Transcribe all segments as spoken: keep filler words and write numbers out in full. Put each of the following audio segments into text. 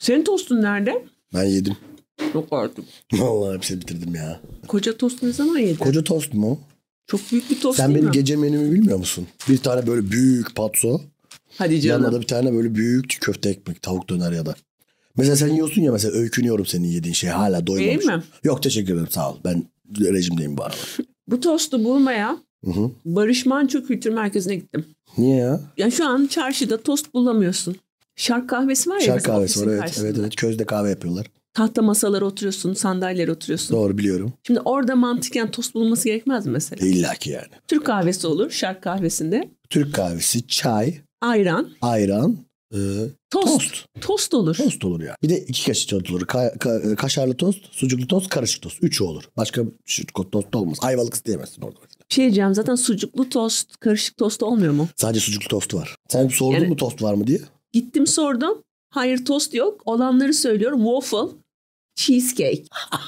Senin tostun nerede? Ben yedim. Yok artık. Vallahi hepsini bitirdim ya. Koca tost ne zaman yedin? Koca tost mu? Çok büyük bir tost Sen değil benim mi? gece menümü bilmiyor musun? Bir tane böyle büyük patso. Hadi canım. Yanına da bir tane böyle büyük köfte ekmek, tavuk döner ya da. Mesela sen yiyorsun ya, mesela öykünüyorum senin yediğin şey, hala doymamışım. Değil mi? Yok teşekkür ederim, sağ ol. Ben rejimdeyim bu arada. Bu tostu bulmaya Hı hı. Barış Manço Kültür Merkezi'ne gittim. Niye ya? Ya şu an çarşıda tost bulamıyorsun. Şark kahvesi var ya. Şark bizim kahvesi var, ofisin evet, karşısında. evet evet közde kahve yapıyorlar. Tahta masalara oturuyorsun, sandalyelere oturuyorsun. Doğru, biliyorum. Şimdi orada mantıken tost bulunması gerekmez mi mesela? İlla ki yani. Türk kahvesi olur şark kahvesinde. Türk kahvesi, çay, Ayran, ayran, e, tost. tost. Tost olur. Tost olur ya. Bir de iki kaşık tost olur. Ka- ka- kaşarlı tost, sucuklu tost, karışık tost. Üçü olur. Başka şu tost olmaz. Ayvalık isteyemezsin orada. Bir şey diyeceğim, zaten sucuklu tost, karışık tost olmuyor mu? Sadece sucuklu tost var. Sen sordun Yani- mu tost var mı diye? Gittim sordum. Hayır, tost yok. Olanları söylüyorum. Waffle, cheesecake.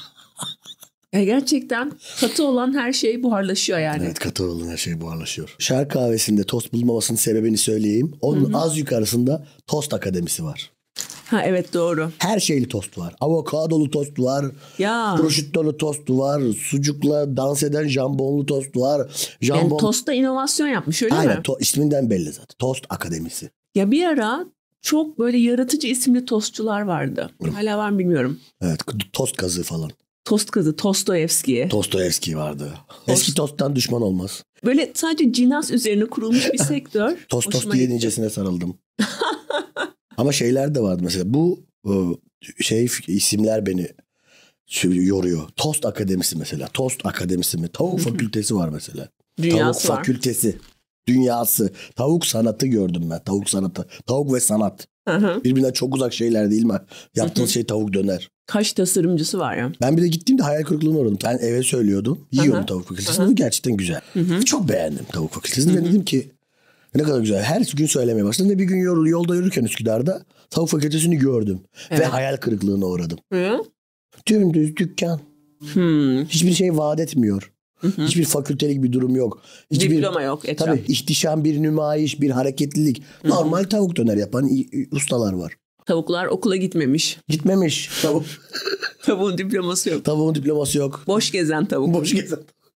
Ya gerçekten katı olan her şey buharlaşıyor yani. Evet, katı olan her şey buharlaşıyor. Şark kahvesinde tost bulmamasının sebebini söyleyeyim. Onun Hı hı. az yukarısında tost akademisi var. Ha evet, doğru. Her şeyli tost var. Avokadolu tost var. Ya Prosciutto'lu tost var. Sucukla dans eden jambonlu tost var. Jambon... yani tostta inovasyon yapmış öyle Aynen, mi? to- isminden belli zaten. Tost akademisi. Ya bir ara çok böyle yaratıcı isimli tostçular vardı. Hala var mı bilmiyorum. Evet, tost kazığı falan. Tost kızı Dostoyevski. Dostoyevski vardı. Tost. Eski tosttan düşman olmaz. Böyle sadece cinas üzerine kurulmuş bir sektör. Tost tost Hoşuma diye gitti. nicesine sarıldım. Ama şeyler de vardı mesela. Bu e, şey isimler beni şu- yoruyor. Tost akademisi mesela. Tost akademisi mi? Tavuk fakültesi var mesela. Dünyası Tavuk var. fakültesi. Dünyası. Tavuk sanatı gördüm ben. Tavuk sanatı. Tavuk ve sanat. Hı hı. Birbirinden çok uzak şeyler değil mi? Yaptığınız Hı hı. şey tavuk döner. Kaç tasarımcısı var ya. Ben bir de gittiğimde hayal kırıklığına uğradım. Ben eve söylüyordum. Yiyorum Aha. tavuk fakültesini. Aha. Gerçekten güzel. Hı hı. Çok beğendim tavuk fakültesini. Hı Ve hı. dedim ki ne kadar güzel. Her gün söylemeye başladım. Ve bir gün yol, yolda yürürken Üsküdar'da tavuk fakültesini gördüm. Ve Evet. hayal kırıklığına uğradım. Hı? Dümdüz dükkan. Hmm. Hiçbir şey vaat etmiyor. Hı hı. Hiçbir fakültelik bir durum yok. Hiçbir, Diploma yok etraf. Tabii ihtişam, bir nümayiş, bir hareketlilik. Hı hı. Normal tavuk döner yapan i- i- ustalar var. Tavuklar okula gitmemiş. Gitmemiş. Tavuk, Tavuğun diploması yok. tavuğun diploması yok. Boş gezen tavuk. Boş gezen.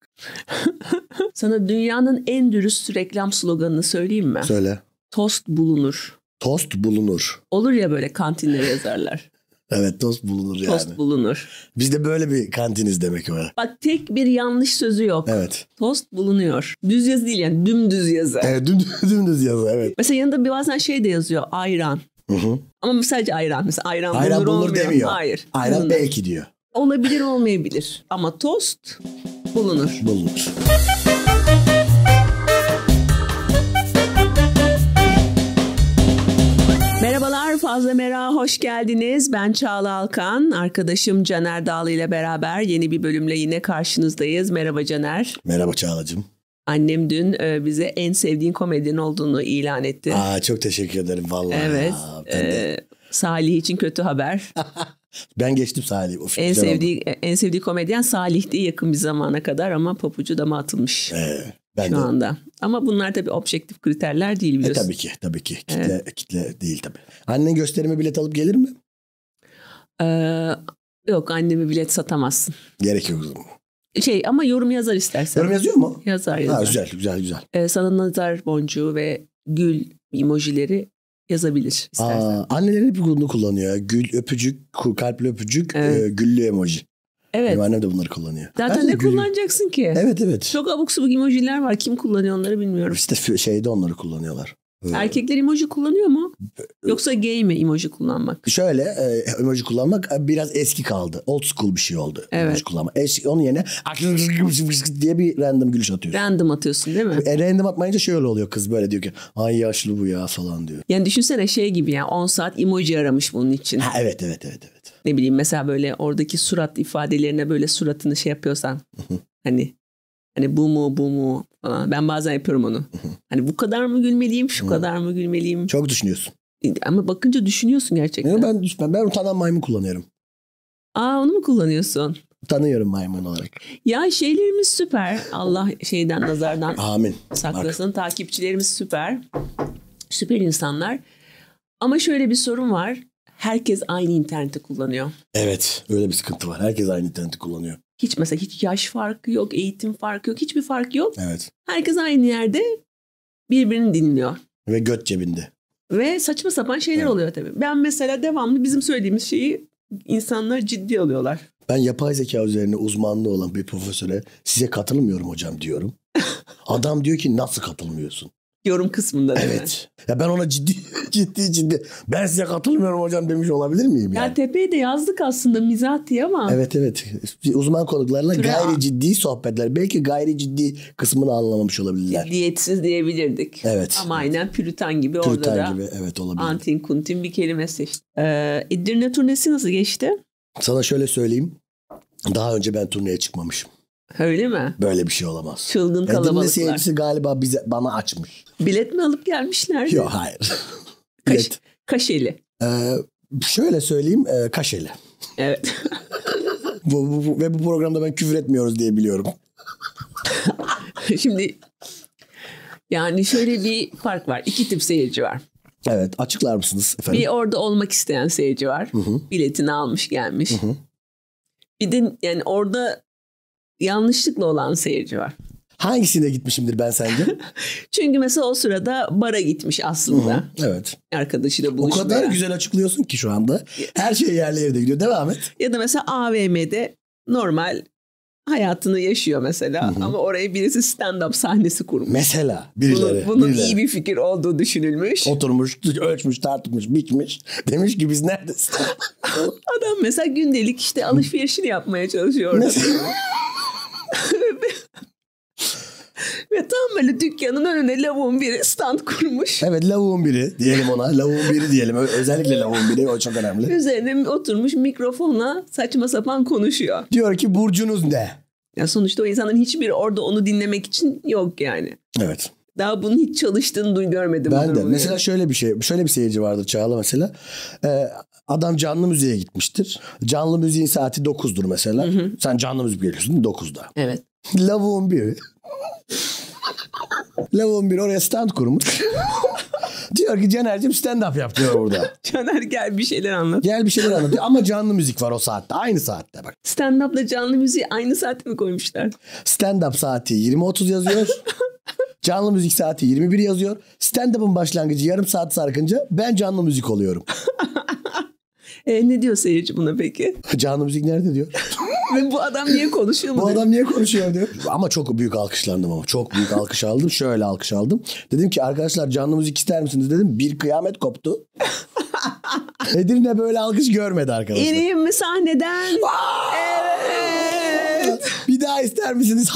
Sana dünyanın en dürüst reklam sloganını söyleyeyim mi? Söyle. Tost bulunur. Tost bulunur. Olur ya, böyle kantinlere yazarlar. Evet, tost bulunur yani. Tost bulunur. Biz de böyle bir kantiniz demek öyle. Bak, tek bir yanlış sözü yok. Evet. Tost bulunuyor. Düz yazı değil yani, dümdüz yazı. Evet, dümdüz, dümdüz yazı, evet. Mesela yanında bir bazen şey de yazıyor, ayran. Hı hı. Ama sadece ayran. Mesela ayran, Ayran bulunur, bulunur olmuyor. demiyor. Hayır. Ayran bulunur. belki diyor. Olabilir, olmayabilir. Ama tost bulunur. Bulunur. Merhabalar, Fazla Merak'a hoş geldiniz. Ben Çağla Alkan. Arkadaşım Caner Dağlı ile beraber yeni bir bölümle yine karşınızdayız. Merhaba Caner. Merhaba Çağla'cığım. Annem dün e, bize en sevdiğin komedyen olduğunu ilan etti. Aa, çok teşekkür ederim vallahi. Evet. Ya, ben, de, e, Salih için kötü haber. ben geçtim Salih. Of, en güzel oldu. sevdiği en sevdiği komedyen Salih'ti yakın bir zamana kadar, ama papucu dama atılmış Ee, ben şu de. yok. Ama bunlar tabii objektif kriterler değil, E, biliyorsun. tabii ki, tabii ki. Kitle, kitle değil tabii. Annen gösterime bilet alıp gelir mi? Ee, yok, anneme bilet satamazsın. Gerek yok o zaman. Şey, ama yorum yazar istersen. Yorum yazıyor mu? Yazar yazar. Ha, güzel, güzel, güzel. Ee, sana nazar boncuğu ve gül emojileri yazabilir istersen. Aa, anneler hep bunu kullanıyor. ya. Gül, öpücük, kalpli öpücük, Evet. e, güllü emoji. Evet. Benim annem de bunları kullanıyor. Ben Zaten de ne gülüyorum. kullanacaksın ki? Evet, evet. Çok abuk subuk emojiler var. Kim kullanıyor onları bilmiyorum. İşte f- şeyde onları kullanıyorlar. Ee, Erkekler emoji kullanıyor mu? Yoksa gay mi emoji kullanmak? Şöyle e, emoji kullanmak biraz eski kaldı. Old school bir şey oldu. Evet. Emoji kullanmak. Eski, onun yerine diye bir random gülüş atıyorsun. Random atıyorsun değil mi? E, random atmayınca şöyle oluyor, kız böyle diyor ki ay yaşlı bu ya falan diyor. Yani düşünsene şey gibi ya, on saat emoji aramış bunun için. Ha, evet evet evet evet. Ne bileyim, mesela böyle oradaki surat ifadelerine böyle suratını şey yapıyorsan. hani hani bu mu bu mu falan. Ben bazen yapıyorum onu. Hani bu kadar mı gülmeliyim, şu kadar mı gülmeliyim? Çok düşünüyorsun. Ama bakınca düşünüyorsun gerçekten. Yani ben ben, ben utanan maymun kullanıyorum. Aa, onu mu kullanıyorsun? Utanıyorum maymun olarak. Ya şeylerimiz süper. Allah şeyden, nazardan Amin. saklasın. Takipçilerimiz süper. Süper insanlar. Ama şöyle bir sorun var. herkes aynı interneti kullanıyor. Evet, öyle bir sıkıntı var. Herkes aynı interneti kullanıyor. Hiç mesela hiç yaş farkı yok, eğitim farkı yok, hiçbir fark yok. Evet. Herkes aynı yerde birbirini dinliyor. Ve göt cebinde. Ve saçma sapan şeyler evet. oluyor tabii. Ben mesela devamlı bizim söylediğimiz şeyi insanlar ciddi alıyorlar. Ben yapay zeka üzerine uzmanlığı olan bir profesöre size katılmıyorum hocam diyorum. Adam diyor ki nasıl katılmıyorsun? Yorum kısmında değil evet. Mi? Ya ben ona ciddi ciddi ciddi ben size katılmıyorum hocam demiş olabilir miyim yani? Ya tepeye de yazdık aslında mizah diye ama. Evet evet. Uzman konuklarla Türe gayri ciddi sohbetler. Belki gayri ciddi kısmını anlamamış olabilirler. Ciddiyetsiz diyebilirdik. Evet. Ama aynen Pürütan gibi Pürütan orada da. gibi evet olabilir. Antin kuntin bir kelime seçti. Ee, Edirne turnesi nasıl geçti? Sana şöyle söyleyeyim. Daha önce ben turneye çıkmamışım. Öyle mi? Böyle bir şey olamaz. Çılgın kalabalıklar. Edirne seyircisi galiba bize bana açmış. Bilet mi alıp gelmişlerdi? Yok hayır. Kaş, kaşeli. Ee, şöyle söyleyeyim e, kaşeli. Evet. bu, bu, bu, ve bu programda ben küfür etmiyoruz diye biliyorum. Şimdi yani şöyle bir fark var. İki tip seyirci var. Evet açıklar mısınız efendim? Bir orada olmak isteyen seyirci var. Hı hı. Biletini almış gelmiş. Hı hı. Bir de yani orada yanlışlıkla olan seyirci var. Hangisine gitmişimdir ben sence? Çünkü mesela o sırada bara gitmiş aslında. Hı hı, evet. Arkadaşıyla buluşmaya. O kadar güzel açıklıyorsun ki şu anda. Her şey yerli yerde gidiyor. Devam et. Ya da mesela A V M'de normal hayatını yaşıyor mesela. Hı hı. Ama oraya birisi stand-up sahnesi kurmuş. Mesela birileri. Bunun, bunun birileri. iyi bir fikir olduğu düşünülmüş. Oturmuş, ölçmüş, tartmış, biçmiş. Demiş ki biz neredesin? Adam mesela gündelik işte alışverişini yapmaya çalışıyor orada. Ve tam böyle dükkanın önüne lavuğun biri stand kurmuş. Evet lavuğun biri diyelim ona. Lavuğun biri diyelim. Özellikle lavuğun biri o çok önemli. Üzerine oturmuş mikrofonla saçma sapan konuşuyor. Diyor ki burcunuz ne? Ya sonuçta o insanların hiçbiri orada onu dinlemek için yok yani. Evet. Daha bunun hiç çalıştığını duy görmedim. Ben de. Mesela yani. şöyle bir şey. Şöyle bir seyirci vardır Çağla mesela. Ee, adam canlı müziğe gitmiştir. Canlı müziğin saati dokuzdur mesela. Hı hı. Sen canlı müzik geliyorsun dokuzda. Evet. Lavuğun biri. Lavuğun biri oraya stand kurmuş. Diyor ki Caner'cim stand up yap diyor orada. Caner gel bir şeyler anlat. Gel bir şeyler anlat diyor. Ama canlı müzik var o saatte. Aynı saatte bak. Stand up'la canlı müziği aynı saatte mi koymuşlar? Stand up saati yirmi otuz yazıyor. Canlı müzik saati yirmi bir yazıyor. Stand up'ın başlangıcı yarım saat sarkınca ben canlı müzik oluyorum. e, ne diyor seyirci buna peki? Canlı müzik nerede diyor. Ve bu adam niye konuşuyor mu? Bu adam niye konuşuyor diyor. Ama çok büyük alkışlandım ama. Çok büyük alkış aldım. Şöyle alkış aldım. Dedim ki arkadaşlar canlı müzik ister misiniz dedim. Bir kıyamet koptu. Edirne böyle alkış görmedi arkadaşlar. İneyim mi sahneden? Evet. Bir daha ister misiniz?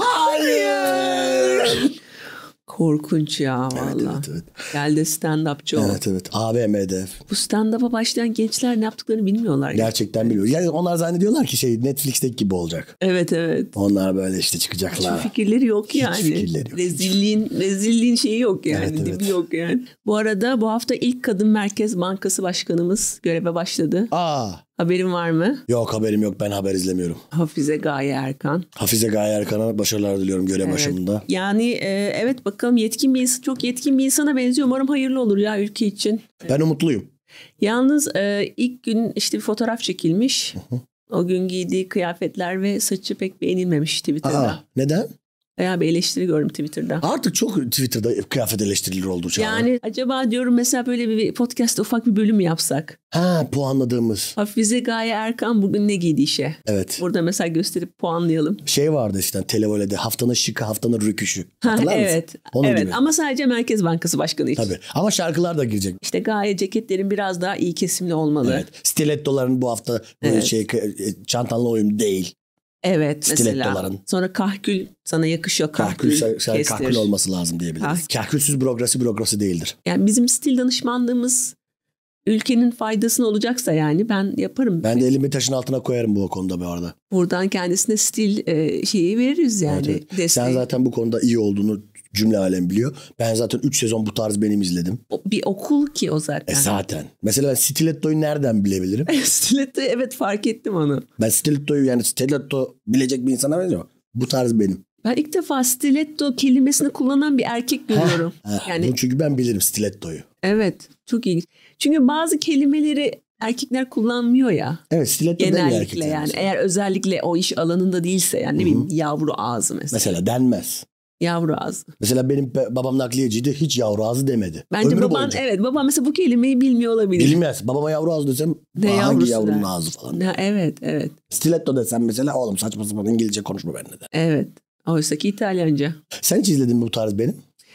Hayır. Korkunç ya valla. Evet, evet, evet. Geldi stand-upçı o. Evet evet. A V M'de. Bu stand-up'a başlayan gençler ne yaptıklarını bilmiyorlar. Gerçekten yani. Biliyor. Yani onlar zannediyorlar ki şey Netflix'teki gibi olacak. Evet evet. Onlar böyle işte çıkacaklar. Hiç fikirleri yok yani. Hiç fikirleri yok. Rezilliğin, rezilliğin şeyi yok yani. Evet, Dibi evet. yok yani. Bu arada bu hafta ilk Kadın Merkez Bankası Başkanımız göreve başladı. Aa. Haberin var mı? Yok haberim yok. Ben haber izlemiyorum. Hafize Gaye Erkan. Hafize Gaye Erkan'a başarılar diliyorum görev Evet. başımında. Yani e, evet bakalım yetkin bir insan, çok yetkin bir insana benziyor. Umarım hayırlı olur ya ülke için. Ben umutluyum. Yalnız e, ilk gün işte bir fotoğraf çekilmiş. Hı hı. O gün giydiği kıyafetler ve saçı pek beğenilmemiş Twitter'da. Aa, neden? Bayağı bir eleştiri gördüm Twitter'da. Artık çok Twitter'da kıyafet eleştirileri oldu Çağla. Yani acaba diyorum mesela böyle bir podcast'ta ufak bir bölüm yapsak. Ha puanladığımız. Hafize Gaye Erkan bugün ne giydi işe? Evet. Burada mesela gösterip puanlayalım. Şey vardı işte televolede haftanın şıkı haftanın rüküşü. Ha, Hatırlar mısın? evet. Onun evet gibi. Ama sadece Merkez Bankası Başkanı için. Tabii ama şarkılar da girecek. İşte Gaye ceketlerin biraz daha iyi kesimli olmalı. Evet. Stilettoların bu hafta Evet. şey çantanla uyum değil. Evet Stilettoların. mesela. Sonra kahkül sana yakışıyor. Kahkül, Kahkül, kestir. kahkül olması lazım diyebiliriz. Kah- Kahkülsüz bürokrasi bürokrasi değildir. Yani bizim stil danışmanlığımız ülkenin faydasına olacaksa yani ben yaparım. Ben de elimi taşın altına koyarım bu konuda bu arada. Buradan kendisine stil e, şeyi veririz yani. Evet, evet. Desteği. Sen zaten bu konuda iyi olduğunu cümle alem biliyor. Ben zaten üç sezon bu tarz benim izledim. O, bir okul ki o zaten. E zaten. Mesela ben stilettoyu nereden bilebilirim? Stiletto evet fark ettim onu. Ben stilettoyu yani stiletto bilecek bir insana benziyorum. Bu tarz benim. Ben ilk defa stiletto kelimesini kullanan bir erkek görüyorum. Heh, yani çünkü ben bilirim stilettoyu. evet çok ilginç. Çünkü bazı kelimeleri erkekler kullanmıyor ya. Evet, stiletto demiyor genellikle erkekler. yani. Mesela. Eğer özellikle o iş alanında değilse yani ne bileyim yavru ağzı mesela. Mesela denmez. Yavru ağzı. Mesela benim babam nakliyeciydi, hiç yavru ağzı demedi. Bence Ömrü baban boyunca. evet babam mesela bu kelimeyi bilmiyor olabilir. Bilmez. Babama yavru ağzı desem Ne hangi yavrusu yavrunun der. ağzı falan. Ha, evet evet. Stiletto desem mesela oğlum saçma sapan İngilizce konuşma benimle de. Evet. Oysa ki İtalyanca. Sen hiç izledin mi bu tarz benim?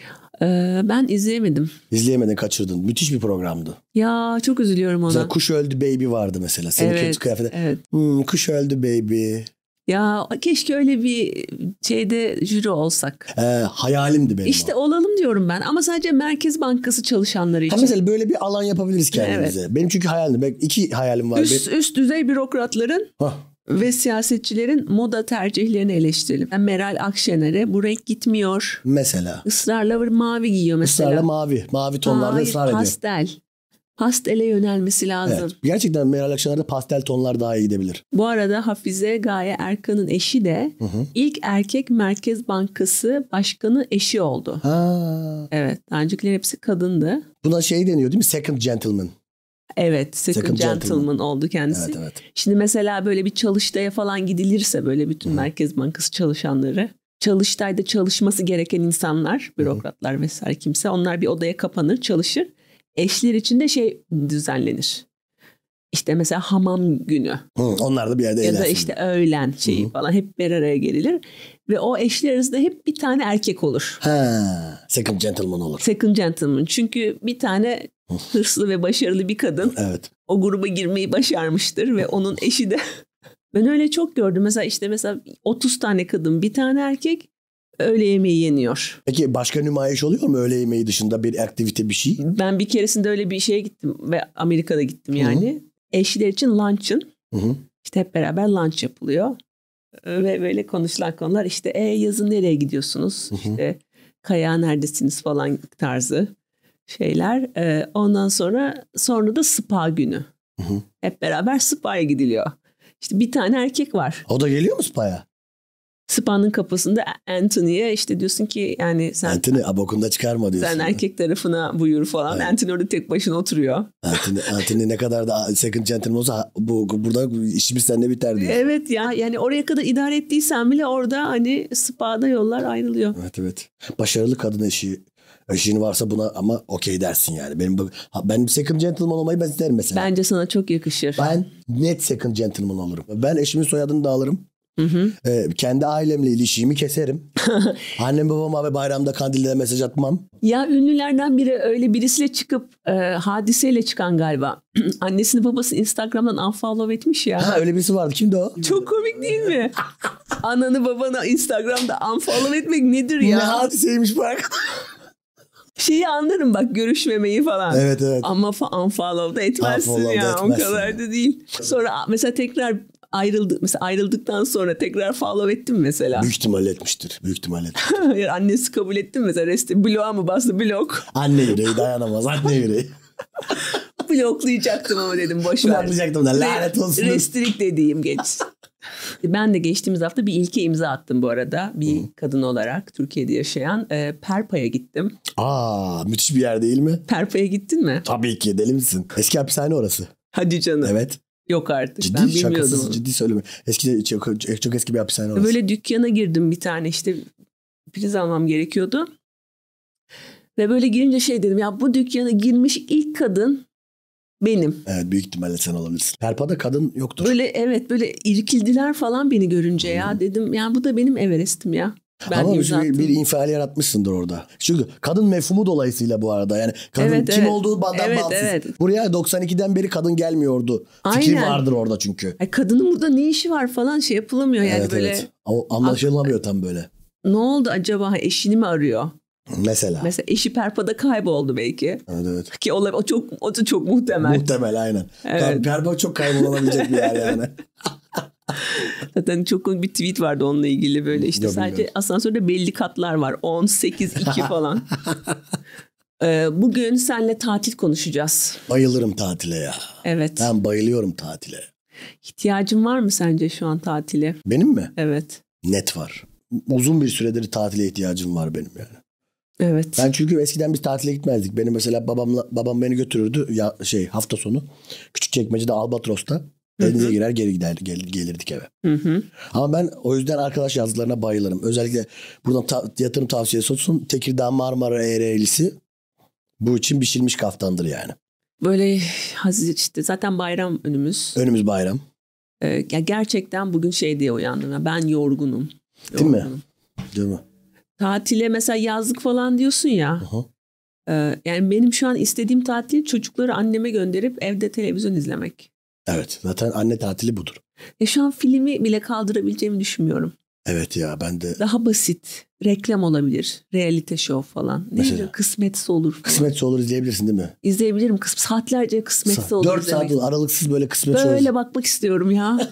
Ee, ben izleyemedim. İzleyemedin, kaçırdın. Müthiş bir programdı. Ya çok üzülüyorum ona. Mesela Kuş Öldü Baby vardı mesela. Senin evet, kötü kıyafeti. evet. Hmm, kuş öldü baby. Ya keşke öyle bir şeyde jüri olsak. Ee, hayalimdi benim İşte o. olalım diyorum ben. Ama sadece Merkez Bankası çalışanları Ha için. mesela böyle bir alan yapabiliriz kendimize. Evet. Benim çünkü hayalim. Ben iki hayalim var. Üst, benim. üst düzey bürokratların Hah. ve siyasetçilerin moda tercihlerini eleştirelim. Yani Meral Akşener'e bu renk gitmiyor. Mesela. Israrla mavi giyiyor mesela. Israrla mavi. Mavi tonlarda Hayır, ısrar ediyor. pastel. Pastele yönelmesi lazım. Evet. Gerçekten Meral Akşener'de pastel tonlar daha iyi gidebilir. Bu arada Hafize Gaye Erkan'ın eşi de Hı hı. ilk erkek Merkez Bankası Başkanı eşi oldu. Ha. Evet. Daha öncekiler hepsi kadındı. Buna şey deniyor değil mi? Second gentleman. Evet. Second, Second gentleman, gentleman oldu kendisi. Evet evet. Şimdi mesela böyle bir çalıştaya falan gidilirse böyle bütün Hı. Merkez Bankası çalışanları, çalıştayda çalışması gereken insanlar, bürokratlar Hı. vesaire kimse, onlar bir odaya kapanır, çalışır. Eşler için de şey düzenlenir. İşte mesela hamam günü. Hı, onlar da bir yerde ya eğlensin. da işte öğlen şeyi Hı. falan hep bir araya gelir. Ve o eşler arasında hep bir tane erkek olur. Ha, second gentleman olur. Second gentleman. Çünkü bir tane hırslı ve başarılı bir kadın evet. o gruba girmeyi başarmıştır ve onun eşi de. Ben öyle çok gördüm. Mesela işte mesela otuz tane kadın, bir tane erkek, öğle yemeği yeniyor. Peki başka nümayiş oluyor mu öğle yemeği dışında bir aktivite bir şey? Ben bir keresinde öyle bir şeye gittim ve Amerika'da gittim yani. Hı-hı. Eşler için luncheon. Hı-hı. İşte hep beraber lunch yapılıyor. Ve böyle konuşulan konular işte e, yazın nereye gidiyorsunuz? Hı-hı. İşte Kaya neredesiniz falan tarzı şeyler. Ee, ondan sonra sonra da spa günü. Hı-hı. Hep beraber spa'ya gidiliyor. İşte bir tane erkek var. O da geliyor mu spa'ya? Spa'nın kapısında Anthony'ye işte diyorsun ki yani sen... Anthony abokunda çıkarma diyorsun. Sen erkek tarafına buyur falan. Evet. Anthony orada tek başına oturuyor. Anthony, Anthony ne kadar da second gentleman olsa bu, burada işimiz seninle biter diyor. Evet ya yani oraya kadar idare ettiysen bile orada hani spa'da yollar ayrılıyor. Evet evet. Başarılı kadın eşi. Eşin varsa buna ama okey dersin yani. Benim ben second gentleman olmayı ben isterim mesela. Bence sana çok yakışır. Ben net second gentleman olurum. Ben eşimin soyadını da alırım. Hı hı. Ee, kendi ailemle ilişkimi keserim. Annem babama ve bayramda kandilde mesaj atmam. Ya ünlülerden biri öyle birisiyle çıkıp e, hadiseyle çıkan galiba. Annesini babası Instagram'dan unfollow etmiş ya. Ha öyle birisi vardı. Kimdi o? Çok komik değil mi? Ananı babanı Instagram'da unfollow etmek nedir ya? Ne hadiseymiş bu arkadaş. Şeyi anlarım bak, görüşmemeyi falan. Evet evet. Ama unfollow da etmezsin Unfollow ya. da etmezsin. O kadar da değil. Sonra mesela tekrar ayrıldık. Mesela ayrıldıktan sonra tekrar follow ettim mesela. Büyük ihtimalle etmiştir. Büyük ihtimalle etmiştir. Annesi kabul etti mi mesela? Resti bloğa mı bastı? Blok. Anne yüreği dayanamaz. Anne yüreği. Bloklayacaktım ama dedim boş ver. Bloklayacaktım da lanet olsun. Restrik dediğim geç. Ben de geçtiğimiz hafta bir ilke imza attım bu arada. Bir hmm. kadın olarak Türkiye'de yaşayan e, Perpa'ya gittim. Aa, müthiş bir yer değil mi? Perpa'ya gittin mi? Tabii ki, deli misin? Eski hapishane orası. Hadi canım. Evet. Yok artık. Ciddi, ben bilmiyordum. Şakasız, ciddi söyleme. Eski, çok, çok eski bir hapishane orası. Böyle dükkana girdim bir tane, işte priz almam gerekiyordu. Ve böyle girince şey dedim ya, bu dükkana girmiş ilk kadın benim. Evet, büyük ihtimalle sen olabilirsin. Perpa'da kadın yoktur. Böyle evet, böyle irkildiler falan beni görünce hmm. ya dedim ya bu da benim Everest'im ya. Ben ama bir, bir infial yaratmışsındır orada. Çünkü kadın mefhumu dolayısıyla bu arada. Yani kadın evet, kim evet. olduğu bandan evet, bağımsız. Evet. Buraya doksan ikiden beri kadın gelmiyordu. Aynen. Fikri vardır orada çünkü. Ay, kadının burada ne işi var falan şey yapılamıyor yani evet, böyle. Evet. O anlaşılamıyor tam böyle. Ne oldu acaba, eşini mi arıyor? Mesela. Mesela eşi Perpa'da kayboldu belki. Evet evet. Ki o, o çok o da çok muhtemel. Muhtemel aynen. Evet. Perpa çok kaybolabilecek bir yer yani. Zaten çok bir tweet vardı onunla ilgili, böyle işte. Yok, sadece bilmiyorum. Asansörde belli katlar var. on, sekiz, iki falan. ee, bugün seninle tatil konuşacağız. Bayılırım tatile ya. Evet. Ben bayılıyorum tatile. İhtiyacın var mı sence şu an tatile? Benim mi? Evet. Net var. Uzun bir süredir tatile ihtiyacım var benim yani. Evet. Ben çünkü eskiden biz tatile gitmezdik. Benim mesela babamla babam beni götürürdü ya şey hafta sonu Küçükçekmece'de Albatros'ta denize girer geri gider gel, gelirdik eve. Hı hı. Ama ben o yüzden arkadaş yazılarına bayılırım. Özellikle buradan ta- yatırım tavsiyesi olsun. Tekirdağ Marmara Ereğlisi bu için biçilmiş kaftandır yani. Böyle hazır işte zaten bayram önümüz. Önümüz bayram. Ee, ya gerçekten bugün şey diye uyandım. Ya, ben yorgunum. Değil yorgunum. mi? Değil mi? Tatile mesela yazlık falan diyorsun ya. Aha. E, yani benim şu an istediğim tatil çocukları anneme gönderip evde televizyon izlemek. Evet. Zaten anne tatili budur. E şu an filmi bile kaldırabileceğimi düşünmüyorum. Evet ya ben de. Daha basit. Reklam olabilir. Realite show falan. Ne Mesela? bileyim, kısmetse olur falan. Kısmetse olur izleyebilirsin değil mi? İzleyebilirim. Kıs saatlerce kısmetse olur dört izlemek. saat aralıksız böyle kısmet olur. Böyle bakmak istiyorum ya.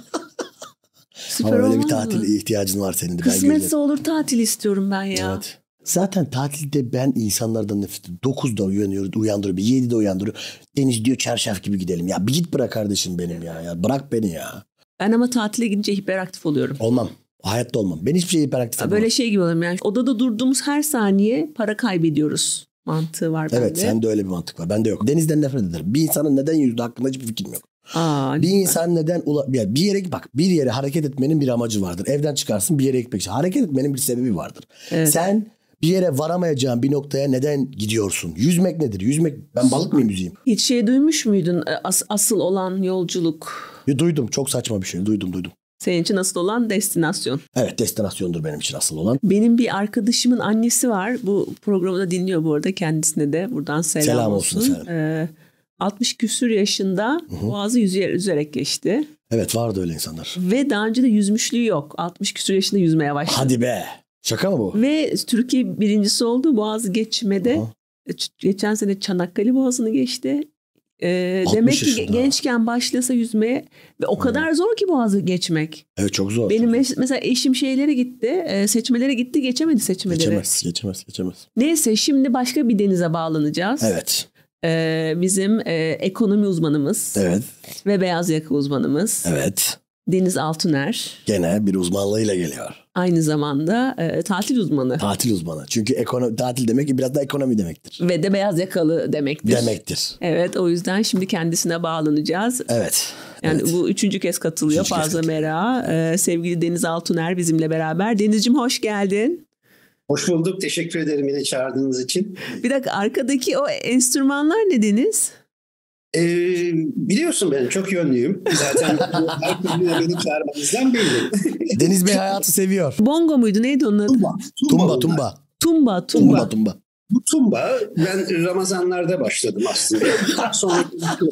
Süper Ama öyle olmaz bir tatil mı? ihtiyacın var senin de. Ben Kısmetse göreceğim. olur tatil istiyorum ben ya. Evet. Zaten tatilde ben insanlardan nefret ediyorum. dokuzda uyanıyor, uyandırıyor, yedide uyandırıyor. Deniz diyor çarşaf gibi gidelim. Ya bir git bırak kardeşim benim ya. ya. Bırak beni ya. Ben ama tatile gidince hiperaktif oluyorum. Olmam. Hayatta olmam. Ben hiçbir şey hiperaktif yapamam. Böyle şey gibi oluyorum yani. Odada durduğumuz her saniye para kaybediyoruz. Mantığı var bende. Evet sende öyle bir mantık var. Bende yok. Denizden nefret ederim. Bir insanın neden yüzdüğü hakkında hiçbir fikrim yok. Aa, bir insan neden ula- bir yere bak bir yere hareket etmenin bir amacı vardır. Evden çıkarsın bir yere gitmek için. Hareket etmenin bir sebebi vardır. Evet. Sen bir yere varamayacağın bir noktaya neden gidiyorsun? Yüzmek nedir? Yüzmek ben balık mıyım yüzeyim? hiç şey duymuş muydun? As- asıl olan yolculuk. Ya, duydum çok saçma bir şey. Duydum duydum. Senin için asıl olan destinasyon. Evet destinasyondur benim için asıl olan. Benim bir arkadaşımın annesi var. Bu programı da dinliyor bu arada, kendisine de buradan selam, Selam olsun. olsun efendim. Ee, altmış küsür yaşında Hı hı. Boğaz'ı yüzer, yüzerek geçti. Evet vardı öyle insanlar. Ve daha önce de yüzmüşlüğü yok. altmış küsür yaşında yüzmeye başladı. Hadi be. Şaka mı bu? Ve Türkiye birincisi oldu Boğaz'ı geçmede. Aha. Geçen sene Çanakkale Boğazı'nı geçti. Ee, demek ki yaşında. gençken başlasa yüzmeye ve o kadar zor ki Boğaz'ı geçmek. Evet çok zor. Benim çok mes- mesela eşim şeylere gitti, e, seçmelere gitti, geçemedi seçmeleri. Geçemez, geçemez, geçemez. Neyse şimdi başka bir denize bağlanacağız. Evet. Ee, bizim e, ekonomi uzmanımız Evet. ve beyaz yaka uzmanımız Evet. Deniz Altuner. Gene bir uzmanlığıyla geliyor. Aynı zamanda e, tatil uzmanı. Tatil uzmanı. Çünkü ekonomi, tatil demek ki biraz da ekonomi demektir. Ve de beyaz yakalı demektir. Demektir. Evet, o yüzden şimdi kendisine bağlanacağız. Evet. Yani evet. bu üçüncü kez katılıyor Üçüncü kez Fazla katılıyor. Mera. Ee, sevgili Deniz Altuner bizimle beraber. Denizciğim hoş geldin. Hoş bulduk. Teşekkür ederim yine çağırdığınız için. Bir dakika, arkadaki o enstrümanlar ne Deniz? Ee, biliyorsun ben çok yönlüyüm. Zaten her türlü de beni çağırmanızdan belli. Deniz Bey hayatı seviyor. Bongo muydu? Neydi onun adı? Tumba. Tumba bunlar. tumba. Tumba, tumba. Tumba tumba. Bu tumba ben Ramazanlarda başladım aslında. Sonra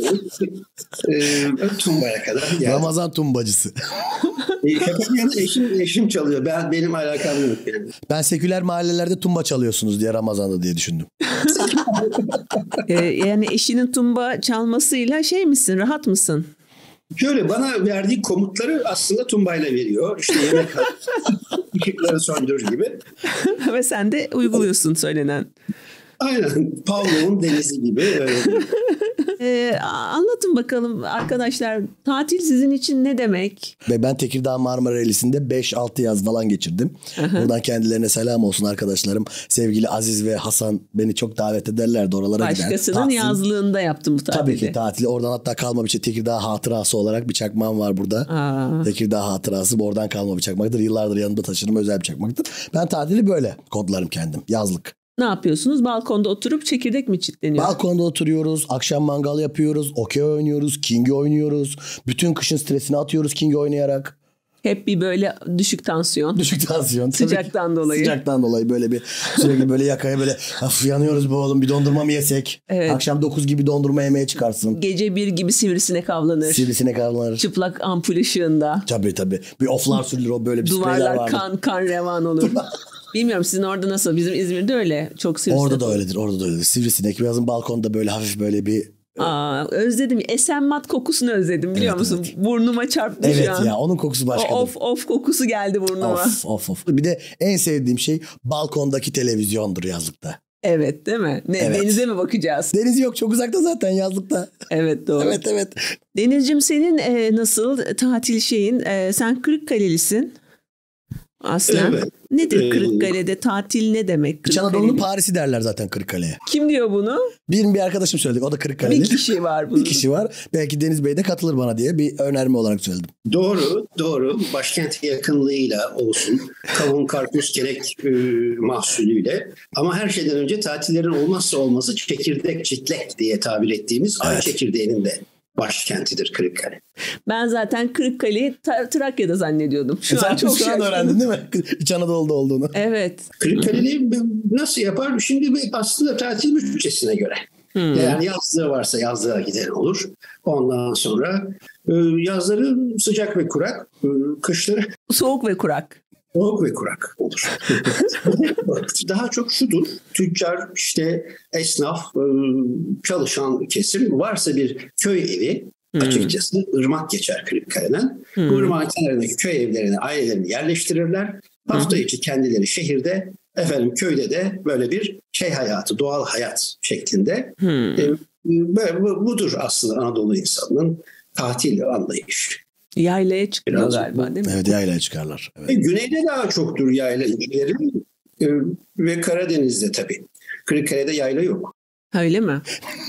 e, tumbaya kadar geldim. Ramazan tumbacısı. E, şaka bir yana eşim, eşim çalıyor. Ben, benim alakam yok yani. Ben seküler mahallelerde tumba çalıyorsunuz diye Ramazan'da diye düşündüm. Ee, yani eşinin tumba çalmasıyla şey misin? Rahat mısın? Şöyle bana verdiği komutları aslında tumbayla veriyor. İşte yemek ışıkları söndür gibi. Ve sen de uyguluyorsun söylenen. Aynen. Pavlov'un denizi gibi. Öyle. Ee, anlatın bakalım arkadaşlar, tatil sizin için ne demek? Ve ben Tekirdağ Marmara Ereğlisi'nde beş altı yaz falan geçirdim. Buradan kendilerine selam olsun arkadaşlarım. Sevgili Aziz ve Hasan beni çok davet ederlerdi oralara gider. Başkasının Tatil- yazlığında yaptım bu tatili. Tabii ki tatili. Oradan hatta kalma bir şey Tekirdağ hatırası olarak bir çakmağım var burada. Aa. Tekirdağ hatırası bu oradan kalma bir çakmaktır. Yıllardır yanımda taşırım, özel bir çakmaktır. Ben tatili böyle kodlarım kendim. Yazlık. Ne yapıyorsunuz? Balkonda oturup çekirdek mi çitleniyor? Balkonda oturuyoruz. Akşam mangal yapıyoruz. Okey oynuyoruz. King oynuyoruz. Bütün kışın stresini atıyoruz King oynayarak. Hep bir böyle düşük tansiyon. Düşük tansiyon. tabii Sıcaktan ki. dolayı. Sıcaktan dolayı böyle bir sürekli böyle yakaya böyle "Af, yanıyoruz bu oğlum, bir dondurma mı yesek?" Evet. Akşam dokuz gibi dondurma yemeye çıkarsın. Gece bir gibi sivrisinek avlanır. Sivrisinek avlanır. Çıplak ampul ışığında. Tabii tabii. Bir oflar sürülür, o böyle bir spreyler Duvarlar vardır. kan kan revan olur. Bilmiyorum sizin orada nasıl? Bizim İzmir'de öyle. Çok sivrisinek. Orada da öyledir, orada da öyledir. Sivrisinek yazın balkonda böyle hafif böyle bir... Aa, özledim. Esenmat kokusunu özledim biliyor Evet, musun? evet. Burnuma çarptı Evet şu an. ya, onun kokusu başkadır. O of of kokusu geldi burnuma. Of of of. Bir de en sevdiğim şey balkondaki televizyondur yazlıkta. Evet değil mi? Ne, Evet. Denize mi bakacağız? Deniz yok, çok uzakta zaten yazlıkta. Evet doğru. Evet evet. Denizciğim senin e, nasıl tatil şeyin? E, sen Kırıkkalelisin. Aslen. Evet. Nedir Kırıkkale'de? Tatil ne demek? İç Anadolu'nun Paris'i derler zaten Kırıkkale'ye. Kim diyor bunu? Benim bir arkadaşım söyledi. O da Kırıkkale'li. Bir kişi var bunun. Bir kişi var. Belki Deniz Bey de katılır bana diye bir önerme olarak söyledim. Doğru, doğru. Başkent yakınlığıyla olsun. Kavun, karpuz, kelek e, mahsulüyle. Ama her şeyden önce tatillerin olmazsa olmazı çekirdek, çitlek diye tabir ettiğimiz evet. Ay çekirdeğinin de başkentidir Kırıkkale. Ben zaten Kırıkkale'yi Ta- Trakya'da zannediyordum. Şu Sen an çok şu an öğrendin değil mi? İç Anadolu'da olduğunu. Evet. Kırıkkale'yi nasıl yapar? Şimdi aslında tatil bütçesine göre. Hmm. Yani yazlığı varsa yazlığa giden olur. Ondan sonra yazları sıcak ve kurak, kışları soğuk ve kurak. Soğuk ve kurak olur. Daha çok şudur. Tüccar, işte esnaf, çalışan kesim varsa bir köy evi hmm. açıkçası ırmak geçer Kırıkkale'den. Hmm. Bu ırmağın kenarındaki köy evlerine ailelerini yerleştirirler. Hafta içi kendileri şehirde, efendim köyde de böyle bir şey hayatı, doğal hayat şeklinde. Hmm. E, budur aslında Anadolu insanının tatil anlayışı. Yaylaya çıkıyor Biraz galiba değil mi? Evet, yaylaya çıkarlar. Evet. E, güneyde daha çoktur yayla ilgileri e, ve Karadeniz'de tabii. Kırıkkale'de yayla yok. Öyle mi?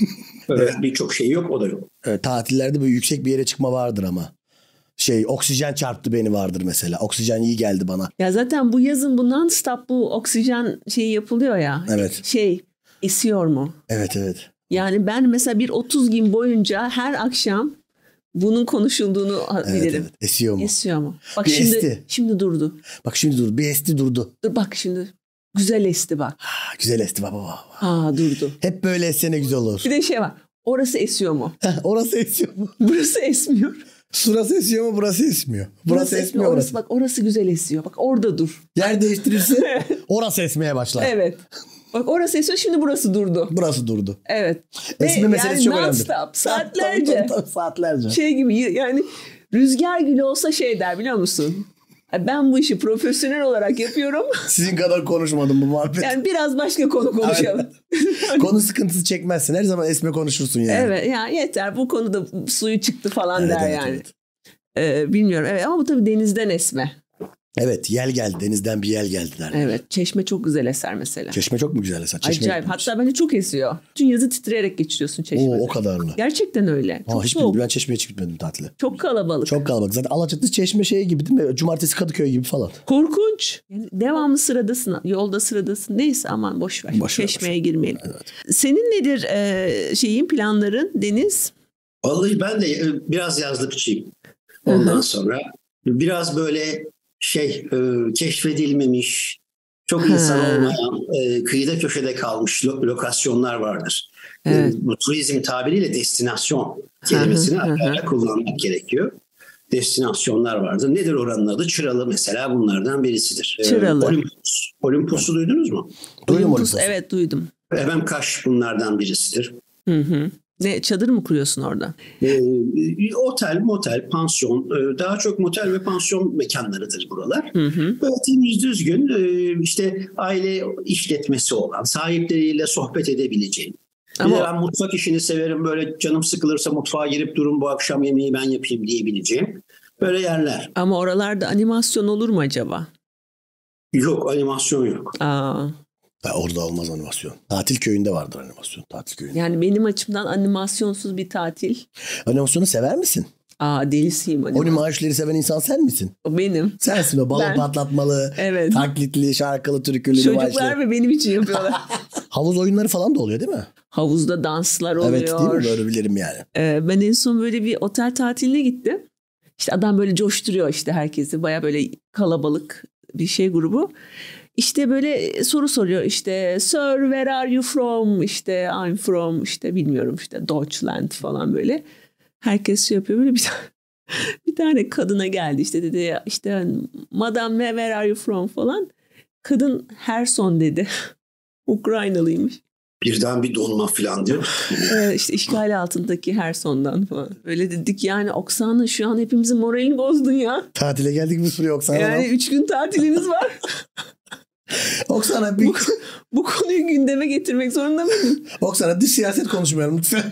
Evet, birçok şey yok, o da yok. Evet, tatillerde böyle yüksek bir yere çıkma vardır ama. Şey, oksijen çarptı beni vardır mesela. Oksijen iyi geldi bana. Ya zaten bu yazın bu non-stop bu oksijen şeyi yapılıyor ya. Evet. Şey, esiyor mu? Evet, evet. Yani ben mesela bir otuz gün boyunca her akşam bunun konuşulduğunu evet, bilirim. Evet. Esiyor mu? Esiyor mu? Bak bir şimdi esti. Şimdi durdu. Bak şimdi durdu. Bir esti durdu. Dur bak şimdi. Güzel esti bak. Ha, güzel esti baba. baba. Ha durdu. Hep böyle essene güzel olur. Bir de şey var. Orası esiyor mu? Orası esiyor mu? Burası esmiyor. Şurası esiyor mu? Burası esmiyor. Burası, burası esmiyor. Orası, orası. Bak orası güzel esiyor. Bak orada dur. Yer değiştirirse orası esmeye başlar. Evet. Bak orası esiyor, şimdi burası durdu. Burası durdu. Evet. Esme meselesi yani çok önemli. Non-stop, saatlerce. Tabii, tabii, tabii, saatlerce. Şey gibi yani rüzgar gülü olsa şey der biliyor musun? Ben bu işi profesyonel olarak yapıyorum. Sizin kadar konuşmadım bu muhabbet. Yani biraz başka konu konuşalım. Konu sıkıntısı çekmezsin. Her zaman esme konuşursun yani. Evet ya yeter bu konuda suyu çıktı falan evet, der evet, yani. Evet. Ee, bilmiyorum evet ama bu tabii denizden esme. Evet, yel geldi. Denizden bir yel geldi derler. Evet, Çeşme çok güzel eser mesela. Çeşme çok mu güzel eser? Çeşme acayip. Gitmiş. Hatta bence çok esiyor. Bütün yazı titreyerek geçiriyorsun Çeşme'de. Oo, o kadar mı? Gerçekten öyle. Aa, çok hiç soğuk. Ben Çeşme'ye hiç gitmedim tatile. Çok kalabalık. Çok kalabalık. Zaten Alaçatı Çeşme şey gibi değil mi? Cumartesi Kadıköy gibi falan. Korkunç. Yani devamlı sıradasın. Yolda sıradasın. Neyse aman boş ver. Boş Çeşme'ye boş girmeyelim. Evet. Senin nedir e, şeyin planların Deniz? Vallahi ben de biraz yazlıkçıyım. Ondan Hı-hı. sonra biraz böyle şey e, keşfedilmemiş, çok insan ha. olmayan, e, kıyıda köşede kalmış lo- lokasyonlar vardır. Evet. E, bu turizm tabiriyle destinasyon kelimesini ayrıca kullanmak gerekiyor. Destinasyonlar vardır. Nedir oranın adı? Çıralı mesela bunlardan birisidir. Çıralı. E, Olimpos. Olimpos'u duydunuz mu? Duydum Olimpos, evet duydum. Efendim Kaş bunlardan birisidir. Hı hı. Ne çadır mı kuruyorsun orada? E, otel, motel, pansiyon, e, daha çok motel ve pansiyon mekanlarıdır buralar. Hı hı. Böyle temiz düzgün, e, işte aile işletmesi olan, sahipleriyle sohbet edebileceğin. Ama... Bir de ben mutfak işini severim, böyle canım sıkılırsa mutfağa girip durun bu akşam yemeği ben yapayım diyebileceğim. Böyle yerler. Ama oralarda animasyon olur mu acaba? Yok, animasyon yok. Aa. Ya orada olmaz animasyon. Tatil köyünde vardır animasyon. Tatil köyünde. Yani benim açımdan animasyonsuz bir tatil. Animasyonu sever misin? Aa delisiyim animasyon. Animasyonları seven insan sen misin? O benim. Sensin o balon patlatmalı, evet. taklitli, şarkılı, türkülü. Çocuklar ve benim için yapıyorlar. Havuz oyunları falan da oluyor değil mi? Havuzda danslar oluyor. Evet değil mi? Böyle bilirim yani. Ee, ben en son böyle bir otel tatiline gittim. İşte adam böyle coşturuyor işte herkesi. Baya böyle kalabalık bir şey grubu. İşte böyle soru soruyor işte Sir where are you from, işte I'm from, işte bilmiyorum işte Deutschland falan böyle. Herkes şey yapıyor böyle bir tane, bir tane kadına geldi işte dedi işte Madam where are you from falan. Kadın Herson dedi. Ukraynalıymış. Birden bir donma falan diyor. Ee, işte işgal altındaki Herson'dan falan. Öyle dedik yani Oksana şu an hepimizin moralini bozdun ya. Tatile geldik mi soruyor Oksana. Yani üç gün tatilimiz var. Oksana bir... bu, bu konuyu gündeme getirmek zorunda mıydın? Oksana dış siyaset konuşmayalım lütfen.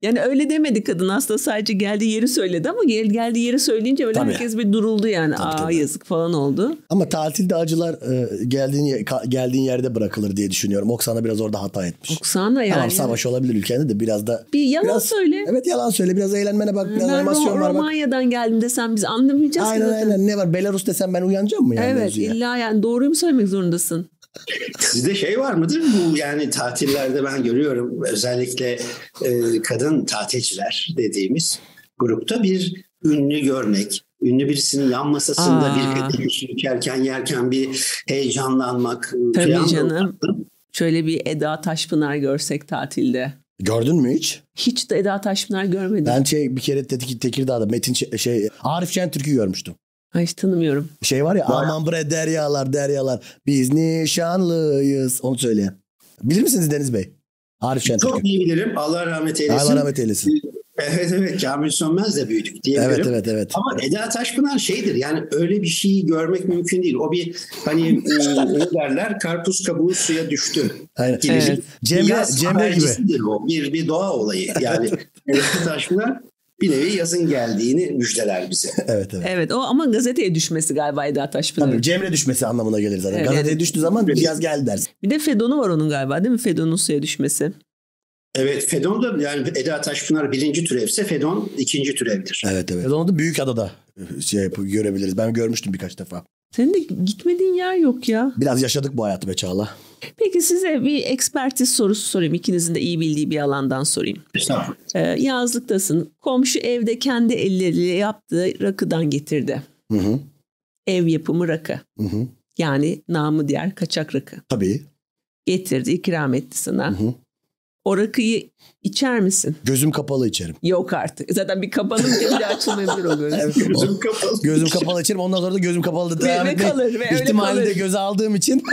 Yani öyle demedi kadın, aslında sadece geldiği yeri söyledi ama gel, geldiği yeri söyleyince böyle tabii. Herkes bir duruldu yani. Tabii, Aa tabii. Yazık falan oldu. Ama tatilde acılar e, geldiğin geldiğin yerde bırakılır diye düşünüyorum. Oksana biraz orada hata etmiş. Oksana yani. Tamam, savaş olabilir ülkende de biraz da. Bir yalan biraz, söyle. Evet, yalan söyle. Biraz eğlenmene bak. Biraz ben animasyon Ro- var bak. Romanya'dan geldim desem biz anlamayacağız. Aynen ki aynen. Ne var? Belarus desem ben uyanacağım mı yani? Evet, mevzuya? illa yani doğruyu mu söylemek zorundasın? Sizde şey var mıdır bu, yani tatillerde ben görüyorum özellikle e, kadın tatilciler dediğimiz grupta bir ünlü görmek, ünlü birisinin yan masasında Aa. bir kadeh içerken yerken bir heyecanlanmak. Tabii canım. Şöyle bir Eda Taşpınar görsek tatilde. Gördün mü hiç? Hiç de Eda Taşpınar görmedim. Ben şey bir kere Tekirdağ'da Metin şey, şey Arif Şentürk'ü görmüştüm. Ay, hiç tanımıyorum. Şey var ya, var. Aman bre deryalar deryalar biz nişanlıyız, onu söyleyen. Bilir misiniz Deniz Bey? Arif Şentürk'ü. Çok iyi bilirim. Allah rahmet eylesin. Allah rahmet eylesin. Evet evet, Kamil Sönmez'le büyüdük diyebilirim. Evet evet evet. Ama Eda Taşpınar şeydir yani, öyle bir şeyi görmek mümkün değil. O bir hani ne derler, karpuz kabuğu suya düştü. Aynen. Gibi. Evet. Cemre, Cemre gibi. O. Bir, bir doğa olayı yani. Eda Taşpınar bir nevi yazın geldiğini müjdeler bize. Evet evet. Evet, o ama gazeteye düşmesi galiba Eda Taşpınar'ın. Tabii, Cemre düşmesi anlamına gelir zaten. Evet, gazeteye yani, düştüğü zaman yaz geldi dersin. Bir de Fedon'u var onun galiba, değil mi? Fedon'un suya düşmesi. Evet, Fedon da yani Eda Taşpınar birinci türevse Fedon ikinci türevdir. Evet evet. Fedon'u da Büyükada'da şey yapıp görebiliriz. Ben görmüştüm birkaç defa. Senin de gitmediğin yer yok ya. Biraz yaşadık bu hayatı be Çağla. Peki size bir ekspertiz sorusu sorayım. İkinizin de iyi bildiği bir alandan sorayım. Estağfurullah. Ee, yazlıktasın. Komşu evde kendi elleriyle yaptığı rakıdan getirdi. Hı hı. Ev yapımı rakı. Hı hı. Yani namı diğer kaçak rakı. Tabii. Getirdi, ikram etti sana. Hı hı. O rakıyı içer misin? Gözüm kapalı içerim. Yok artık. Zaten bir kapanınca bile açılmayabilir o göz. Evet, gözüm kapalı. Gözüm kapalı içerim. Ondan sonra da gözüm kapalı da devam ve, etmek. Ve kalır. Ve ihtimalini öyle de göze aldığım için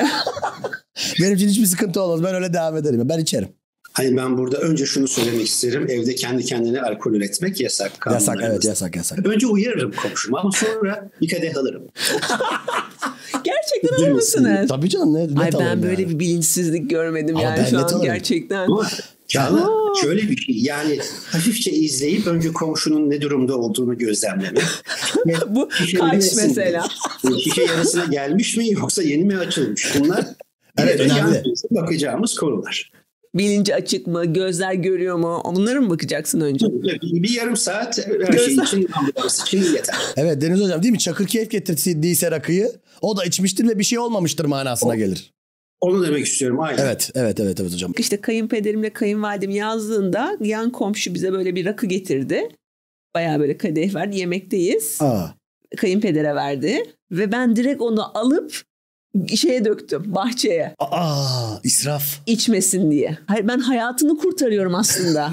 benim için hiçbir sıkıntı olmaz. Ben öyle devam ederim. Ben içerim. Hayır, ben burada önce şunu söylemek isterim. Evde kendi kendine alkol üretmek yasak. Yasak, evet, yasak yasak. Önce uyarırım komşumu ama sonra bir kadeh alırım. Gerçekten alır mısınız? Tabii canım. Ne, net Ay, ben böyle yani. bir bilinçsizlik görmedim ama yani şu an alırım. gerçekten. Ama Çağla şöyle bir şey, yani hafifçe izleyip önce komşunun ne durumda olduğunu gözlemlemek. Bu kaç mesela? Şişe yarısına gelmiş mi yoksa yeni mi açılmış? Bunlar evet, önemli. Bakacağımız konular. Bilinci açık mı? Gözler görüyor mu? Onlara mı bakacaksın önce? Bir yarım saat her şey için, ambulans için yeter. Evet Deniz Hocam, değil mi? Çakırkeyif getirdiyse rakıyı, o da içmiştir ve bir şey olmamıştır manasına o, gelir. Onu demek istiyorum, aynen. Evet, evet, evet, evet hocam. İşte kayınpederimle kayınvalidem yazdığında yan komşu bize böyle bir rakı getirdi. Bayağı böyle kadeh verdi, yemekteyiz. Aa. Kayınpedere verdi ve ben direkt onu alıp şeye döktüm, bahçeye. Aa, israf. İçmesin diye. Hayır, ben hayatını kurtarıyorum aslında.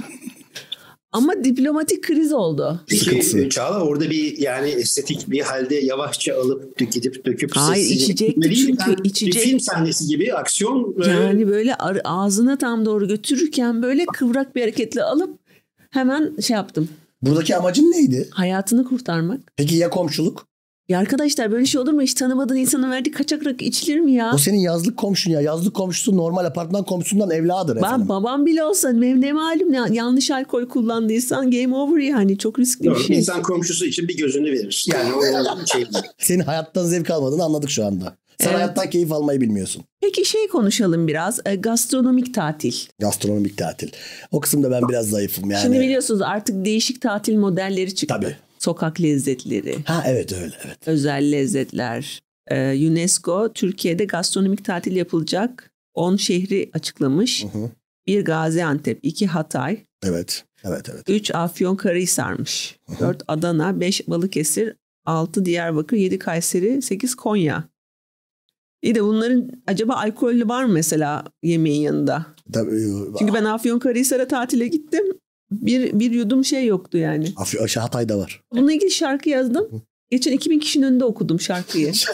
Ama diplomatik kriz oldu. Peki Çağla, orada bir yani estetik bir halde yavaşça alıp gidip döküp hayır, içecekti çünkü içecek. Bir film sahnesi gibi aksiyon. Böyle... Yani böyle ağzına tam doğru götürürken böyle kıvrak bir hareketle alıp hemen şey yaptım. Buradaki amacın neydi? Hayatını kurtarmak. Peki ya komşuluk? Ya arkadaşlar, böyle şey olur mu? Hiç tanımadığın insana verdiği kaçak rakı içilir mi ya? O senin yazlık komşun ya. Yazlık komşusu normal apartman komşusundan evladır efendim. Ben babam bile olsa benim ne malum ya, yanlış alkol kullandıysan game over yani. Çok riskli Doğru, bir şey. İnsan komşusu için bir gözünü verir. Yani o şey. Senin hayattan zevk almadığını anladık şu anda. Sen evet. hayattan keyif almayı bilmiyorsun. Peki şey konuşalım biraz. E, gastronomik tatil. Gastronomik tatil. O kısımda ben biraz zayıfım yani. Şimdi biliyorsunuz artık değişik tatil modelleri çıktı. Tabii. Sokak lezzetleri. Ha evet öyle evet. Özel lezzetler. Ee, UNESCO Türkiye'de gastronomik tatil yapılacak on şehri açıklamış. Hı hı. Bir Gaziantep, iki Hatay. Evet, evet, evet. Üç Afyonkarahisar'mış. Hı hı. Dört Adana, beş Balıkesir, altı Diyarbakır, yedi Kayseri, sekiz Konya. İyi de bunların acaba alkollü var mı mesela yemeğin yanında? Tabii. Çünkü ben Afyonkarahisar'a tatile gittim. Bir, bir yudum şey yoktu yani. Afyon, Hatay'da var. Bununla ilgili şarkı yazdım. Geçen iki bin kişinin önünde okudum şarkıyı.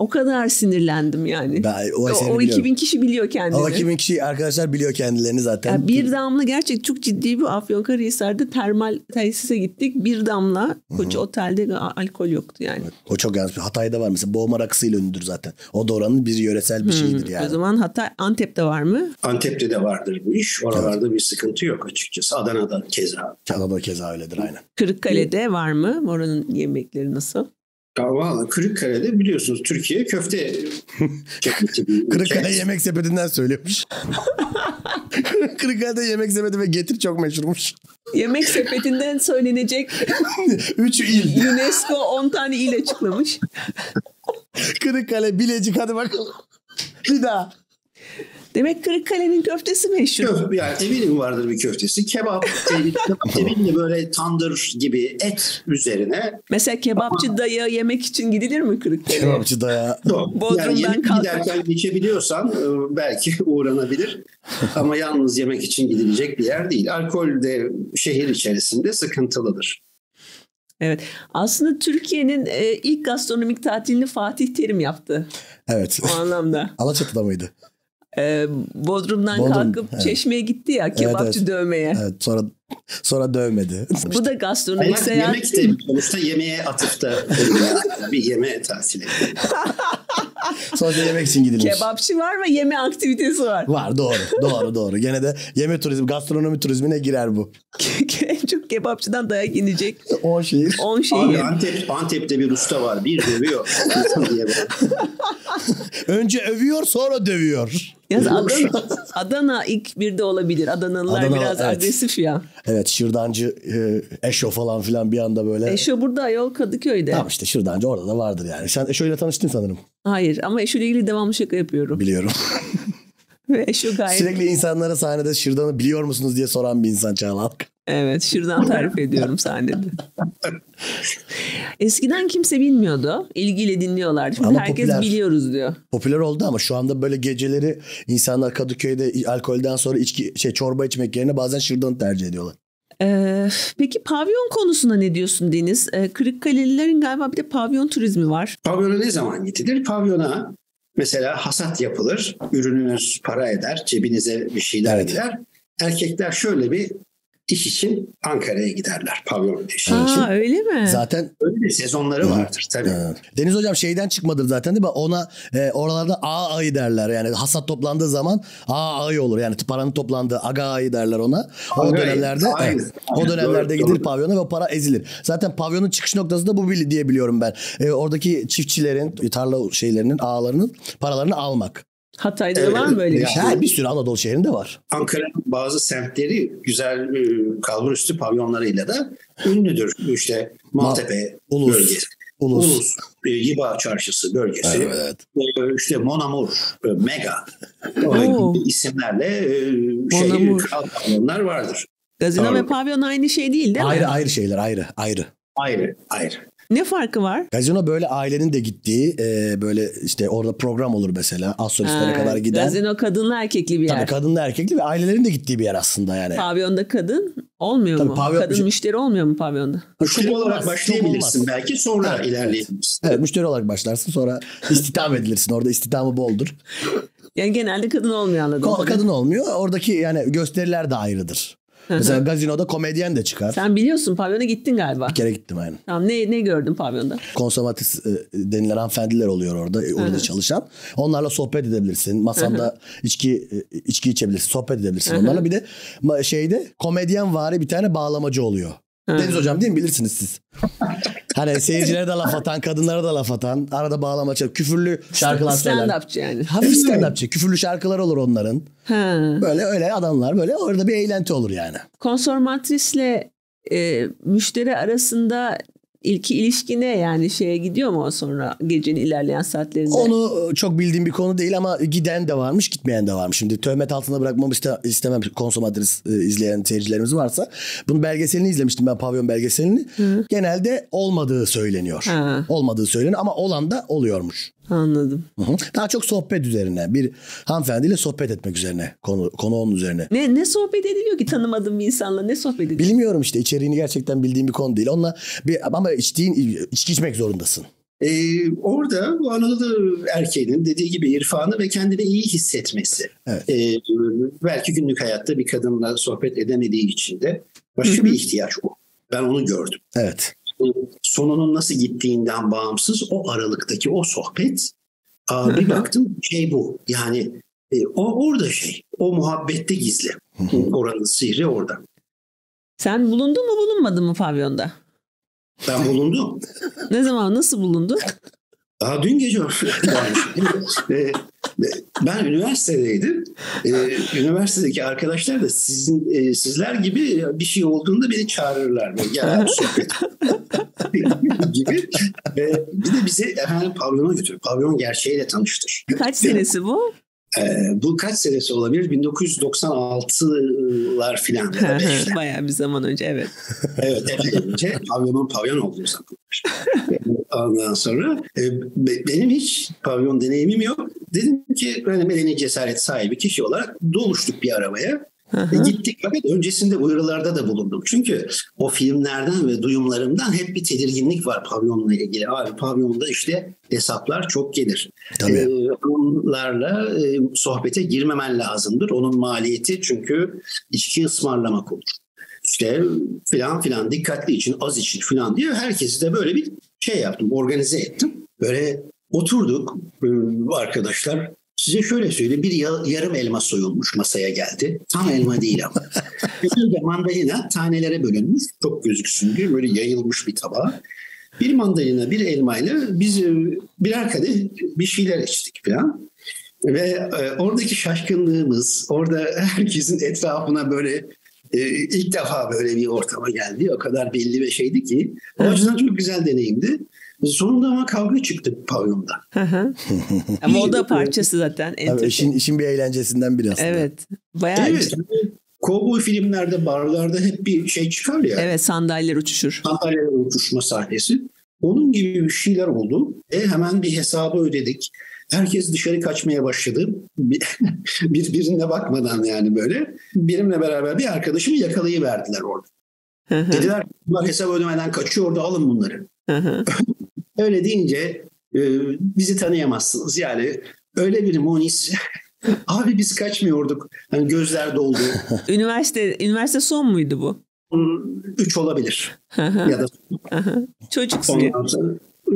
O kadar sinirlendim yani. Ben o, o, o iki bin kişi biliyor kendini. O iki bin kişi arkadaşlar biliyor kendilerini zaten. Ya bir damla gerçek çok ciddi bir Afyonkarahisar'da termal tesise gittik. Bir damla koca otelde alkol yoktu yani. Evet, o çok yanlış. Hatay'da var mesela. Boğma rakısıyla ünlüdür zaten. O da oranın bir yöresel bir şeydir yani. O zaman Hatay, Antep'te var mı? Antep'te de vardır bu iş. Oralarda evet. bir sıkıntı yok açıkçası. Adana'da keza. Adana'da keza öyledir aynen. Kırıkkale'de var mı? Oranın yemekleri nasıl? Valla Kırıkkale'de biliyorsunuz Türkiye köfte Kırıkkale yemek sepetinden söylüyormuş. Kırıkkale'de yemek sepeti ve getir çok meşhurmuş. Yemek sepetinden söylenecek üç il. UNESCO on tane il açıklamış. Kırıkkale, Bilecik hadi bakalım. Bir daha. Demek Kırıkkale'nin köftesi meşhur. Yani eminim vardır bir köftesi. Kebap, eminim böyle tandır gibi et üzerine. Mesela kebapçı dayağı yemek için gidilir mi Kırıkkale'ye? Kebapçı dayağı. Bodrum'dan yani kalkıp giderken geçebiliyorsan belki uğranabilir. Ama yalnız yemek için gidilecek bir yer değil. Alkol de şehir içerisinde sıkıntılıdır. Evet. Aslında Türkiye'nin e, ilk gastronomik tatilini Fatih Terim yaptı. Evet. O anlamda. Alaçatı'da mıydı? Ee, Bodrum'dan Bodrum, kalkıp evet. Çeşme'ye gitti ya kebapçı evet, evet. dövmeye. Evet, sonra sonra dövmedi. Bu da gastronomik seyahat. Yemek de sonuçta yemeğe atıfta bir yeme tatili. Sonuçta yemek için gidilir. Kebapçı var ve yeme aktivitesi var. Var doğru doğru doğru. Gene de yeme turizmi, gastronomi turizmine girer bu. En çok kebapçıdan dayak inecek. on şehir. on şehir. Abi Antep, Antep'te bir usta var. Bir dövüyor. Önce övüyor sonra dövüyor. Yalnız Adana, Adana ilk birde olabilir. Adanalılar Adana, biraz evet. agresif ya. Evet şırdancı, e, Eşo falan filan bir anda böyle. Eşo burada ayol Kadıköy'de. Tamam işte şırdancı orada da vardır yani. Sen Eşo ile tanıştın sanırım. Hayır ama Eşo ile ilgili devamlı şaka yapıyorum. Biliyorum. Ve Eşo gayet... Sürekli insanlara sahnede şırdanı biliyor musunuz diye soran bir insan Çağla. Evet şırdan tarif ediyorum sahnede. Eskiden kimse bilmiyordu. İlgiyle dinliyorlardı. Şimdi ama herkes popüler, biliyoruz diyor. Popüler oldu ama şu anda böyle geceleri insanlar Kadıköy'de alkolden sonra içki şey çorba içmek yerine bazen şırdanı tercih ediyorlar. Ee, peki pavyon konusuna ne diyorsun Deniz? Ee, Kırıkkalelilerin galiba bir de pavyon turizmi var. Pavyona ne zaman gidilir? Pavyona mesela hasat yapılır. Ürününüz para eder. Cebinize bir şeyler evet. gider. Erkekler şöyle bir İş için Ankara'ya giderler pavyon işi Aa, için. Öyle mi? Zaten öyle bir sezonları vardır tabii. Evet. Deniz hocam şeyden çıkmadır zaten değil mi? Ona e, oralarda A ayı derler. Yani hasat toplandığı zaman A ayı olur. Yani paranın toplandığı aga ayı derler ona. O aga dönemlerde ayı. Evet, o dönemlerde doğru, gidilir doğru. pavyona ve o para ezilir. Zaten pavyonun çıkış noktası da bu diye biliyorum ben. E, oradaki çiftçilerin, tarla şeylerinin, ağalarının paralarını almak. Hatay'da evet, var mı böyle bir şey? Yani bir sürü Anadolu şehrinde var. Ankara'nın bazı semtleri güzel kalburüstü pavyonlarıyla da ünlüdür. İşte Maltepe Ma- Ulus. bölgesi. Ulus. Ulus. Yiba Çarşısı bölgesi. Evet. İşte Mon Amour, Mega. O gibi isimlerle şey, kral pavyonlar vardır. Gazino Doğru. ve pavyon aynı şey değil değil ayrı, mi? Ayrı ayrı şeyler ayrı ayrı. Ayrı ayrı. Ne farkı var? Gazino böyle ailenin de gittiği e, böyle işte orada program olur mesela. Az solistlere kadar giden. Gazino kadınlı erkekli bir yer. Tabii kadınlı erkekli ve ailelerin de gittiği bir yer aslında yani. Pavyonda kadın olmuyor Tabii mu? Pavyon, kadın müşteri olmuyor mu pavyonda? Müşteri olarak başlayabilirsin belki sonra evet. ilerleyebilirsin. Evet müşteri olarak başlarsın sonra istihdam edilirsin. Orada istihdamı boldur. Yani genelde kadın olmuyor anladım. Ko- kadın olmuyor. Oradaki yani gösteriler de ayrıdır. Mesela gazinoda komedyen de çıkar. Sen biliyorsun pavyona gittin galiba. Bir kere gittim aynen. Tamam ne ne gördün pavyonda? Konsomatris e, denilen hanımefendiler oluyor orada e, orada çalışan. Onlarla sohbet edebilirsin. Masanda içki e, içki içebilirsin. Sohbet edebilirsin onlarla. Bir de şeyde komedyen vari bir tane bağlamacı oluyor. Deniz hocam değil mi? Bilirsiniz siz. Hani seyircilere de laf atan, kadınlara da laf atan, arada bağlama çalıp küfürlü şarkılar söyler. Stand-upçı yani. Hafif stand-upçı. Küfürlü şarkılar olur onların. Ha. Böyle öyle adamlar böyle orada bir eğlenti olur yani. Konsormatrisle e, müşteri arasında İlki ilişki ne yani şeye gidiyor mu o sonra gecenin ilerleyen saatlerinde? Onu çok bildiğim bir konu değil ama giden de varmış gitmeyen de varmış. Şimdi töhmet altında bırakmamı iste, istemem konsomatris e, izleyen seyircilerimiz varsa. Bunun belgeselini izlemiştim ben pavyon belgeselini. Hı. Genelde olmadığı söyleniyor. Ha. Olmadığı söyleniyor ama olan da oluyormuş. Anladım. Hı hı. Daha çok sohbet üzerine bir hanımefendiyle sohbet etmek üzerine konu, konu onun üzerine. Ne ne sohbet ediliyor ki tanımadığım bir insanla ne sohbet ediliyor? Bilmiyorum işte içeriğini gerçekten bildiğim bir konu değil. Onunla bir ama içtiğin içki içmek zorundasın. Ee, orada bu Anadolu erkeğinin dediği gibi irfanı ve kendini iyi hissetmesi. Evet. Ee, belki günlük hayatta bir kadınla sohbet edemediği için de başka bir ihtiyaç o. Ben onu gördüm. Evet. Sonunun nasıl gittiğinden bağımsız o aralıktaki o sohbet, aa, bir baktım şey bu. Yani e, o orada şey, o muhabbette gizli. Oranın sihri orada. Sen bulundun mu bulunmadın mı pavyonda? Ben bulundum. Ne zaman, nasıl bulundun? Daha dün gece ben üniversitedeydim. Üniversitedeki arkadaşlar da sizin sizler gibi bir şey olduğunda beni çağırırlar. Gel sohbet gibi. Bir de bizi efendim pavyona götür. Pavyon gerçeğiyle tanıştır. Kaç senesi bu? Ee, bu kaç senesi olabilir? bin dokuz yüz doksan altılar filan. Bayağı bir zaman önce, evet. Evet, epey önce pavyonun pavyon olduğunu sanırlar. Ondan sonra e, benim hiç pavyon deneyimim yok. Dedim ki böyle medeni cesaret sahibi kişi olarak doluştuk bir arabaya. E, gittik fakat öncesinde uyarılarda da bulundum. Çünkü o filmlerden ve duyumlarımdan hep bir tedirginlik var pavyonla ilgili. Abi pavyonda işte hesaplar çok gelir. E, onlarla e, sohbete girmemen lazımdır. Onun maliyeti çünkü içki ısmarlamak olur. İşte filan filan dikkatli için az için filan diye herkesi de böyle bir şey yaptım, organize ettim. Böyle oturduk arkadaşlar. Size şöyle söyleyeyim, bir yarım elma soyulmuş masaya geldi. Tam elma değil ama. Bir de mandalina tanelere bölünmüş. Çok gözüksün diye böyle yayılmış bir tabağa. Bir mandalina, bir elmayla biz birer kadeh bir şeyler içtik falan. Ve e, oradaki şaşkınlığımız, orada herkesin etrafına böyle e, ilk defa böyle bir ortama geldi. O kadar belli ve şeydi ki. O açıdan çok güzel deneyimdi. Sonunda ama kavga çıktı pavyonda. Ama o da parçası zaten. Tabii işin, işin bir eğlencesinden biri aslında. Evet. Bayağı evet. Kovboy filmlerde, barlarda hep bir şey çıkar ya. Evet, sandalyeler uçuşur. Sandalyeler uçuşma sahnesi. Onun gibi bir şeyler oldu. E hemen bir hesabı ödedik. Herkes dışarı kaçmaya başladı. Birbirine bakmadan yani böyle. Benimle beraber bir arkadaşımı yakalayıverdiler orada. Dediler bunlar hesap ödemeden kaçıyor, orada alın bunları. Öyle deyince e, bizi tanıyamazsınız. Yani öyle bir monis. Abi biz kaçmıyorduk. Hani gözler doldu. Üniversite üniversite son muydu bu? Üç olabilir. Ya da çocuksun. Ondan sonra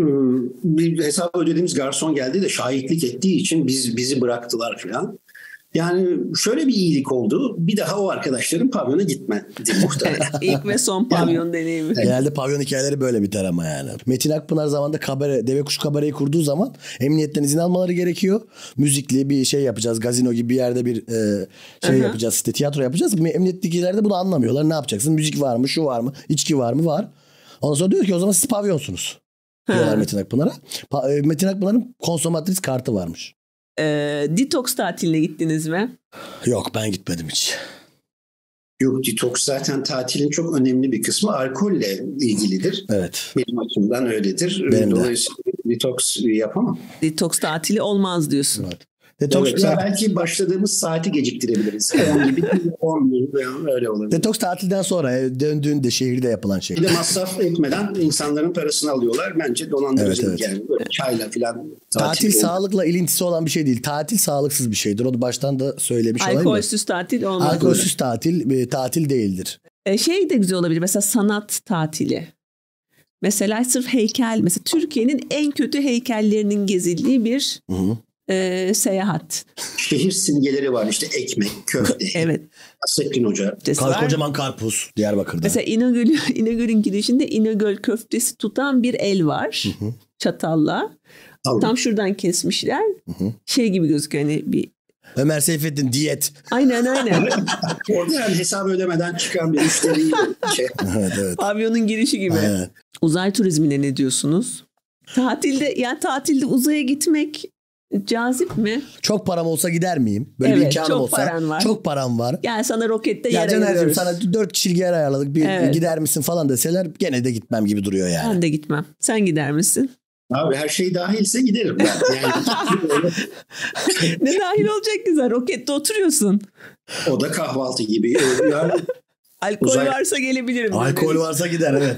bir hesap ödediğimiz garson geldi de şahitlik ettiği için biz bizi bıraktılar falan. Yani şöyle bir iyilik oldu. Bir daha o arkadaşların pavyona gitmedi muhtemelen. İlk ve son pavyon yani, deneyimi. Genelde pavyon hikayeleri böyle biter ama yani. Metin Akpınar zamanında kabare, Deve Kuşu Kabare'yi kurduğu zaman emniyetten izin almaları gerekiyor. Müzikli bir şey yapacağız. Gazino gibi bir yerde bir e, şey Aha. yapacağız. İşte tiyatro yapacağız. Emniyettekiler de bunu anlamıyorlar. Ne yapacaksın? Müzik var mı? Şu var mı? İçki var mı? Var. Ondan sonra diyor ki o zaman siz pavyonsunuz. Diyorlar Metin Akpınar'a. Pa- Metin Akpınar'ın konsomatris kartı varmış. E, detoks tatiline gittiniz mi? Yok, ben gitmedim hiç. Yok, detoks zaten tatilin çok önemli bir kısmı alkolle ilgilidir. Evet. Benim açımdan öyledir. Benim Dolayısıyla de. detoks yapamam. Detoks tatili olmaz diyorsun. Evet. Detoks evet, ya belki başladığımız saati geciktirebiliriz. on gibi on öyle olabilir. Detoks tatilden sonra döndüğünde şehirde yapılan şey. Bir de masraf etmeden insanların parasını alıyorlar. Bence dolandırıcılık evet, evet. yani. Böyle çayla falan. Tatil, tatil sağlıkla ilintisi olan bir şey değil. Tatil sağlıksız bir şeydir. Onu baştan da söylemiş olayım. Alkolsüz tatil olmaz. Alkolsüz tatil e, tatil değildir. E, şey de güzel olabilir. Mesela sanat tatili. Mesela sırf heykel. Mesela Türkiye'nin en kötü heykellerinin gezildiği bir hı hı. E, seyahat. Şehir simgeleri var işte ekmek, köfte. Evet. Nasrettin Hoca. Kar, kocaman karpuz Diyarbakır'da. Mesela İnegöl, İnegöl'ün girişinde İnegöl köftesi tutan bir el var. Hı hı. Çatalla. Aldım. Tam şuradan kesmişler. Hı hı. Şey gibi gözüküyor hani bir. Ömer Seyfettin diyet. Aynen aynen. Orada yani hesabı ödemeden çıkan bir müşteri. Şey. Evet, evet. Pavyonun girişi gibi. Evet. Uzay turizmine ne diyorsunuz? Tatilde yani tatilde uzaya gitmek cazip mi? Çok param olsa gider miyim? Böyle evet, bir imkanım çok olsa. Paran var. Çok param var. Gel sana rokette ya yer ayırıyoruz. Sana dört kişilik yer ayarladık. Bir evet. gider misin falan deseler gene de gitmem gibi duruyor yani. Ben de gitmem. Sen gider misin? Abi her şey dahilse giderim ben. Yani... ne dahil olacak güzel? Rokette oturuyorsun. O da kahvaltı gibi. Yani alkol uzay... varsa gelebilirim. Alkol varsa gider evet.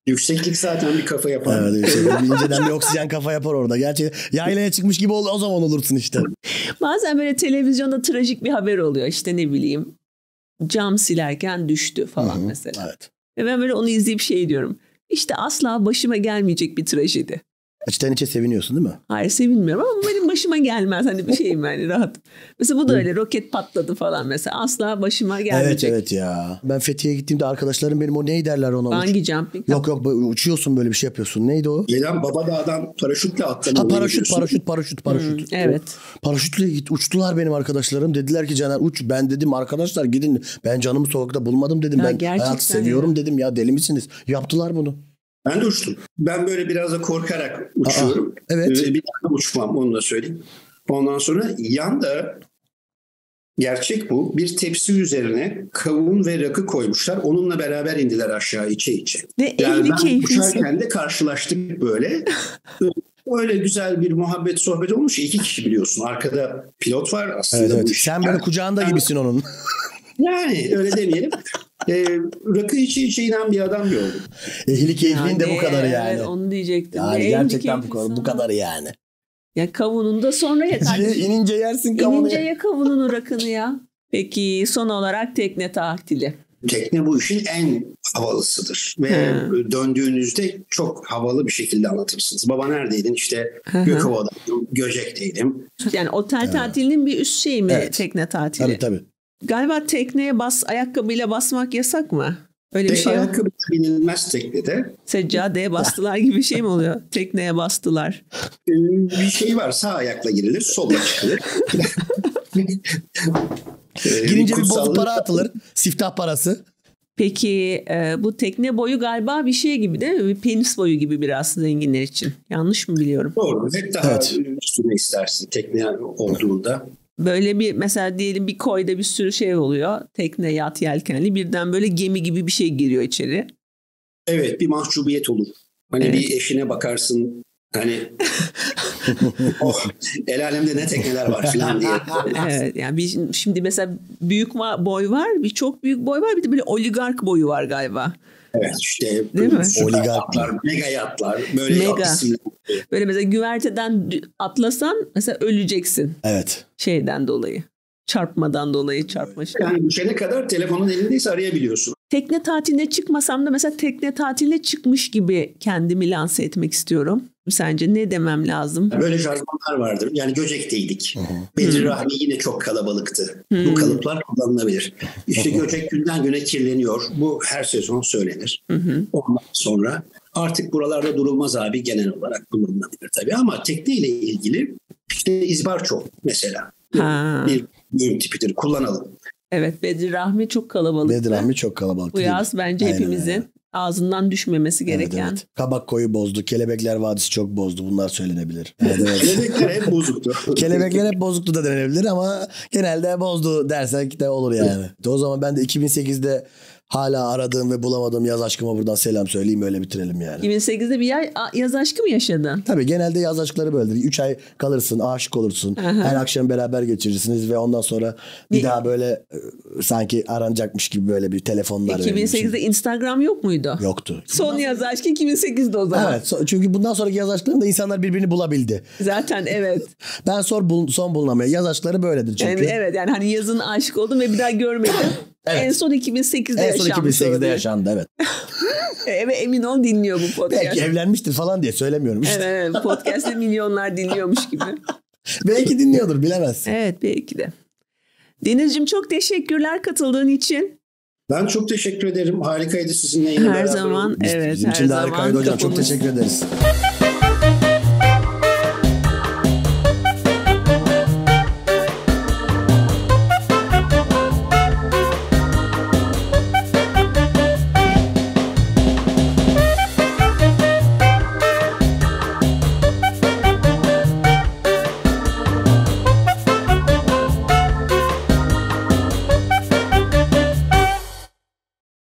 Yükseklik zaten bir kafa yapar. Evet, yükseklik. İnceden bir oksijen kafa yapar orada. Gerçi yaylaya çıkmış gibi ol, o zaman olursun işte. Bazen böyle televizyonda trajik bir haber oluyor. İşte ne bileyim cam silerken düştü falan Hı-hı, mesela. Evet. Ve ben böyle onu izleyip şey diyorum. İşte asla başıma gelmeyecek bir trajedi. İçten içe seviniyorsun değil mi? Hayır sevinmiyorum ama benim başıma gelmez. Hani bir şeyim yani rahat. Mesela bu da öyle roket patladı falan mesela. Asla başıma gelmeyecek. Evet evet ya. Ben Fethiye'ye gittiğimde arkadaşlarım benim o ney derler ona? Bungee jumping. Yok yok uçuyorsun böyle bir şey yapıyorsun. Neydi o? Gelen Babadağ'dan paraşütle atlamayı. Ha paraşüt paraşüt paraşüt paraşüt. Hmm, evet. Paraşütle uçtular benim arkadaşlarım. Dediler ki Caner uç. Ben dedim arkadaşlar gidin. Ben canımı sokakta bulmadım dedim. Ya, ben hayatı seviyorum ya. Dedim ya deli misiniz? Yaptılar bunu. Ben de uçtum. Ben böyle biraz da korkarak uçuyorum. Aa, evet. Bir daha uçmam onu da söyleyeyim. Ondan sonra yanda gerçek bu. Bir tepsi üzerine kavun ve rakı koymuşlar. Onunla beraber indiler aşağı içe içe. Ne yani ben keyiflisi. uçarken de karşılaştık böyle. Öyle güzel bir muhabbet sohbet olmuş. İki kişi biliyorsun. Arkada pilot var aslında. Evet, evet. Sen böyle kucağında yani, gibisin onun. Yani öyle demeyelim. E, rakı içi içe inen bir adam gördüm. Ehli keyifliğin yani, de bu kadar yani. Evet onu diyecektim. Yani gerçekten bu kadar, bu kadar yani. Ya kavunun da sonra ya kardeşim. İnince yersin kavunu. İnince ya kavunun rakını ya. Peki son olarak tekne tatili. Tekne bu işin en havalısıdır. Ve hmm. döndüğünüzde çok havalı bir şekilde anlatırsınız. Baba neredeydin? İşte Gökova'daydım, Göcek'teydim. Yani otel evet. tatilinin bir üst şeyi mi evet. tekne tatili? Tabii tabii. Galiba tekneye bas, ayakkabıyla basmak yasak mı? Öyle bir Tek şey yok. Ayakkabı binilmez teknede. Seccadeye bastılar gibi bir şey mi oluyor? Tekneye bastılar. Bir şey var, sağ ayakla girilir, solla çıkılır. Girince bir bozuk para atılır. Siftah parası. Peki e, bu tekne boyu galiba bir şey gibi değil mi? Bir penis boyu gibi biraz zenginler için. Yanlış mı biliyorum? Doğru. Hep daha evet. üstüne istersin tekne olduğunda. Böyle bir mesela diyelim bir koyda bir sürü şey oluyor. Tekne, yat, yelkenli. Birden böyle gemi gibi bir şey giriyor içeri. Evet, bir mahcubiyet olur. Hani evet. bir eşine bakarsın. Hani oh, el alemde ne tekneler var falan diye. Evet yani bir, şimdi mesela büyük boy var, bir çok büyük boy var, bir de böyle oligark boyu var galiba. Evet işte değil mi? Oligarklar, mega yatlar, böyle mega. Böyle mesela güverteden atlasan mesela öleceksin. Evet. Şeyden dolayı. Çarpmadan dolayı çarpma şey. Yani düşene kadar telefonun elindeyse arayabiliyorsun. Tekne tatiline çıkmasam da mesela tekne tatiline çıkmış gibi kendimi lanse etmek istiyorum. Sence ne demem lazım? Böyle jargonlar vardır. Yani Göcek'teydik. Bedir Rahmi yine çok kalabalıktı. Hı-hı. Bu kalıplar kullanılabilir. İşte Göcek günden güne kirleniyor. Bu her sezon söylenir. Hı-hı. Ondan sonra artık buralarda durulmaz abi genel olarak kullanılabilir tabii. Ama tekneyle ilgili işte izbar çok mesela. Ha. Bir ürün tipidir. Kullanalım. Evet Bedir Rahmi çok kalabalıktı. Bedir Rahmi çok kalabalıktı. Bu yaz bence aynen, hepimizin aynen. ağzından düşmemesi gereken. Evet, evet. Kabak koyu bozdu. Kelebekler Vadisi çok bozdu. Bunlar söylenebilir. Evet, evet. Kelebekler hep bozuktu. Kelebekler hep bozuktu da denenebilir ama genelde bozdu dersek de olur yani. O zaman ben de iki bin sekizde hala aradığım ve bulamadığım yaz aşkıma buradan selam söyleyeyim öyle bitirelim yani. iki bin sekizde bir yaz aşkı mı yaşadın? Tabii genelde yaz aşkları böyledir. üç ay kalırsın, aşık olursun. Aha. Her akşam beraber geçirirsiniz ve ondan sonra bir ne? daha böyle e, sanki aranacakmış gibi böyle bir telefonlar. iki bin sekizde Instagram yok muydu? Yoktu. Son yaz aşkı iki bin sekizde o zaman. Evet çünkü bundan sonraki yaz aşklarında insanlar birbirini bulabildi. Zaten evet. Ben son, bul, son bulunamıyor. Yaz aşkları böyledir çünkü. Yani, evet yani hani yazın aşık oldum ve bir daha görmedim. Evet. En son iki bin sekizde en yaşanmış. En son iki bin sekizde yaşandı evet. Evet emin ol dinliyor bu podcast. Belki evlenmiştir falan diye söylemiyorum işte. Evet, evet podcast'te milyonlar dinliyormuş gibi. Belki dinliyordur bilemezsin. Evet belki de. Denizciğim çok teşekkürler katıldığın için. Ben çok teşekkür ederim. Harikaydı sizinle yine her beraber. Zaman Biz, evet bizim her için de zaman. harikaydı hocam. Çok teşekkür ederiz.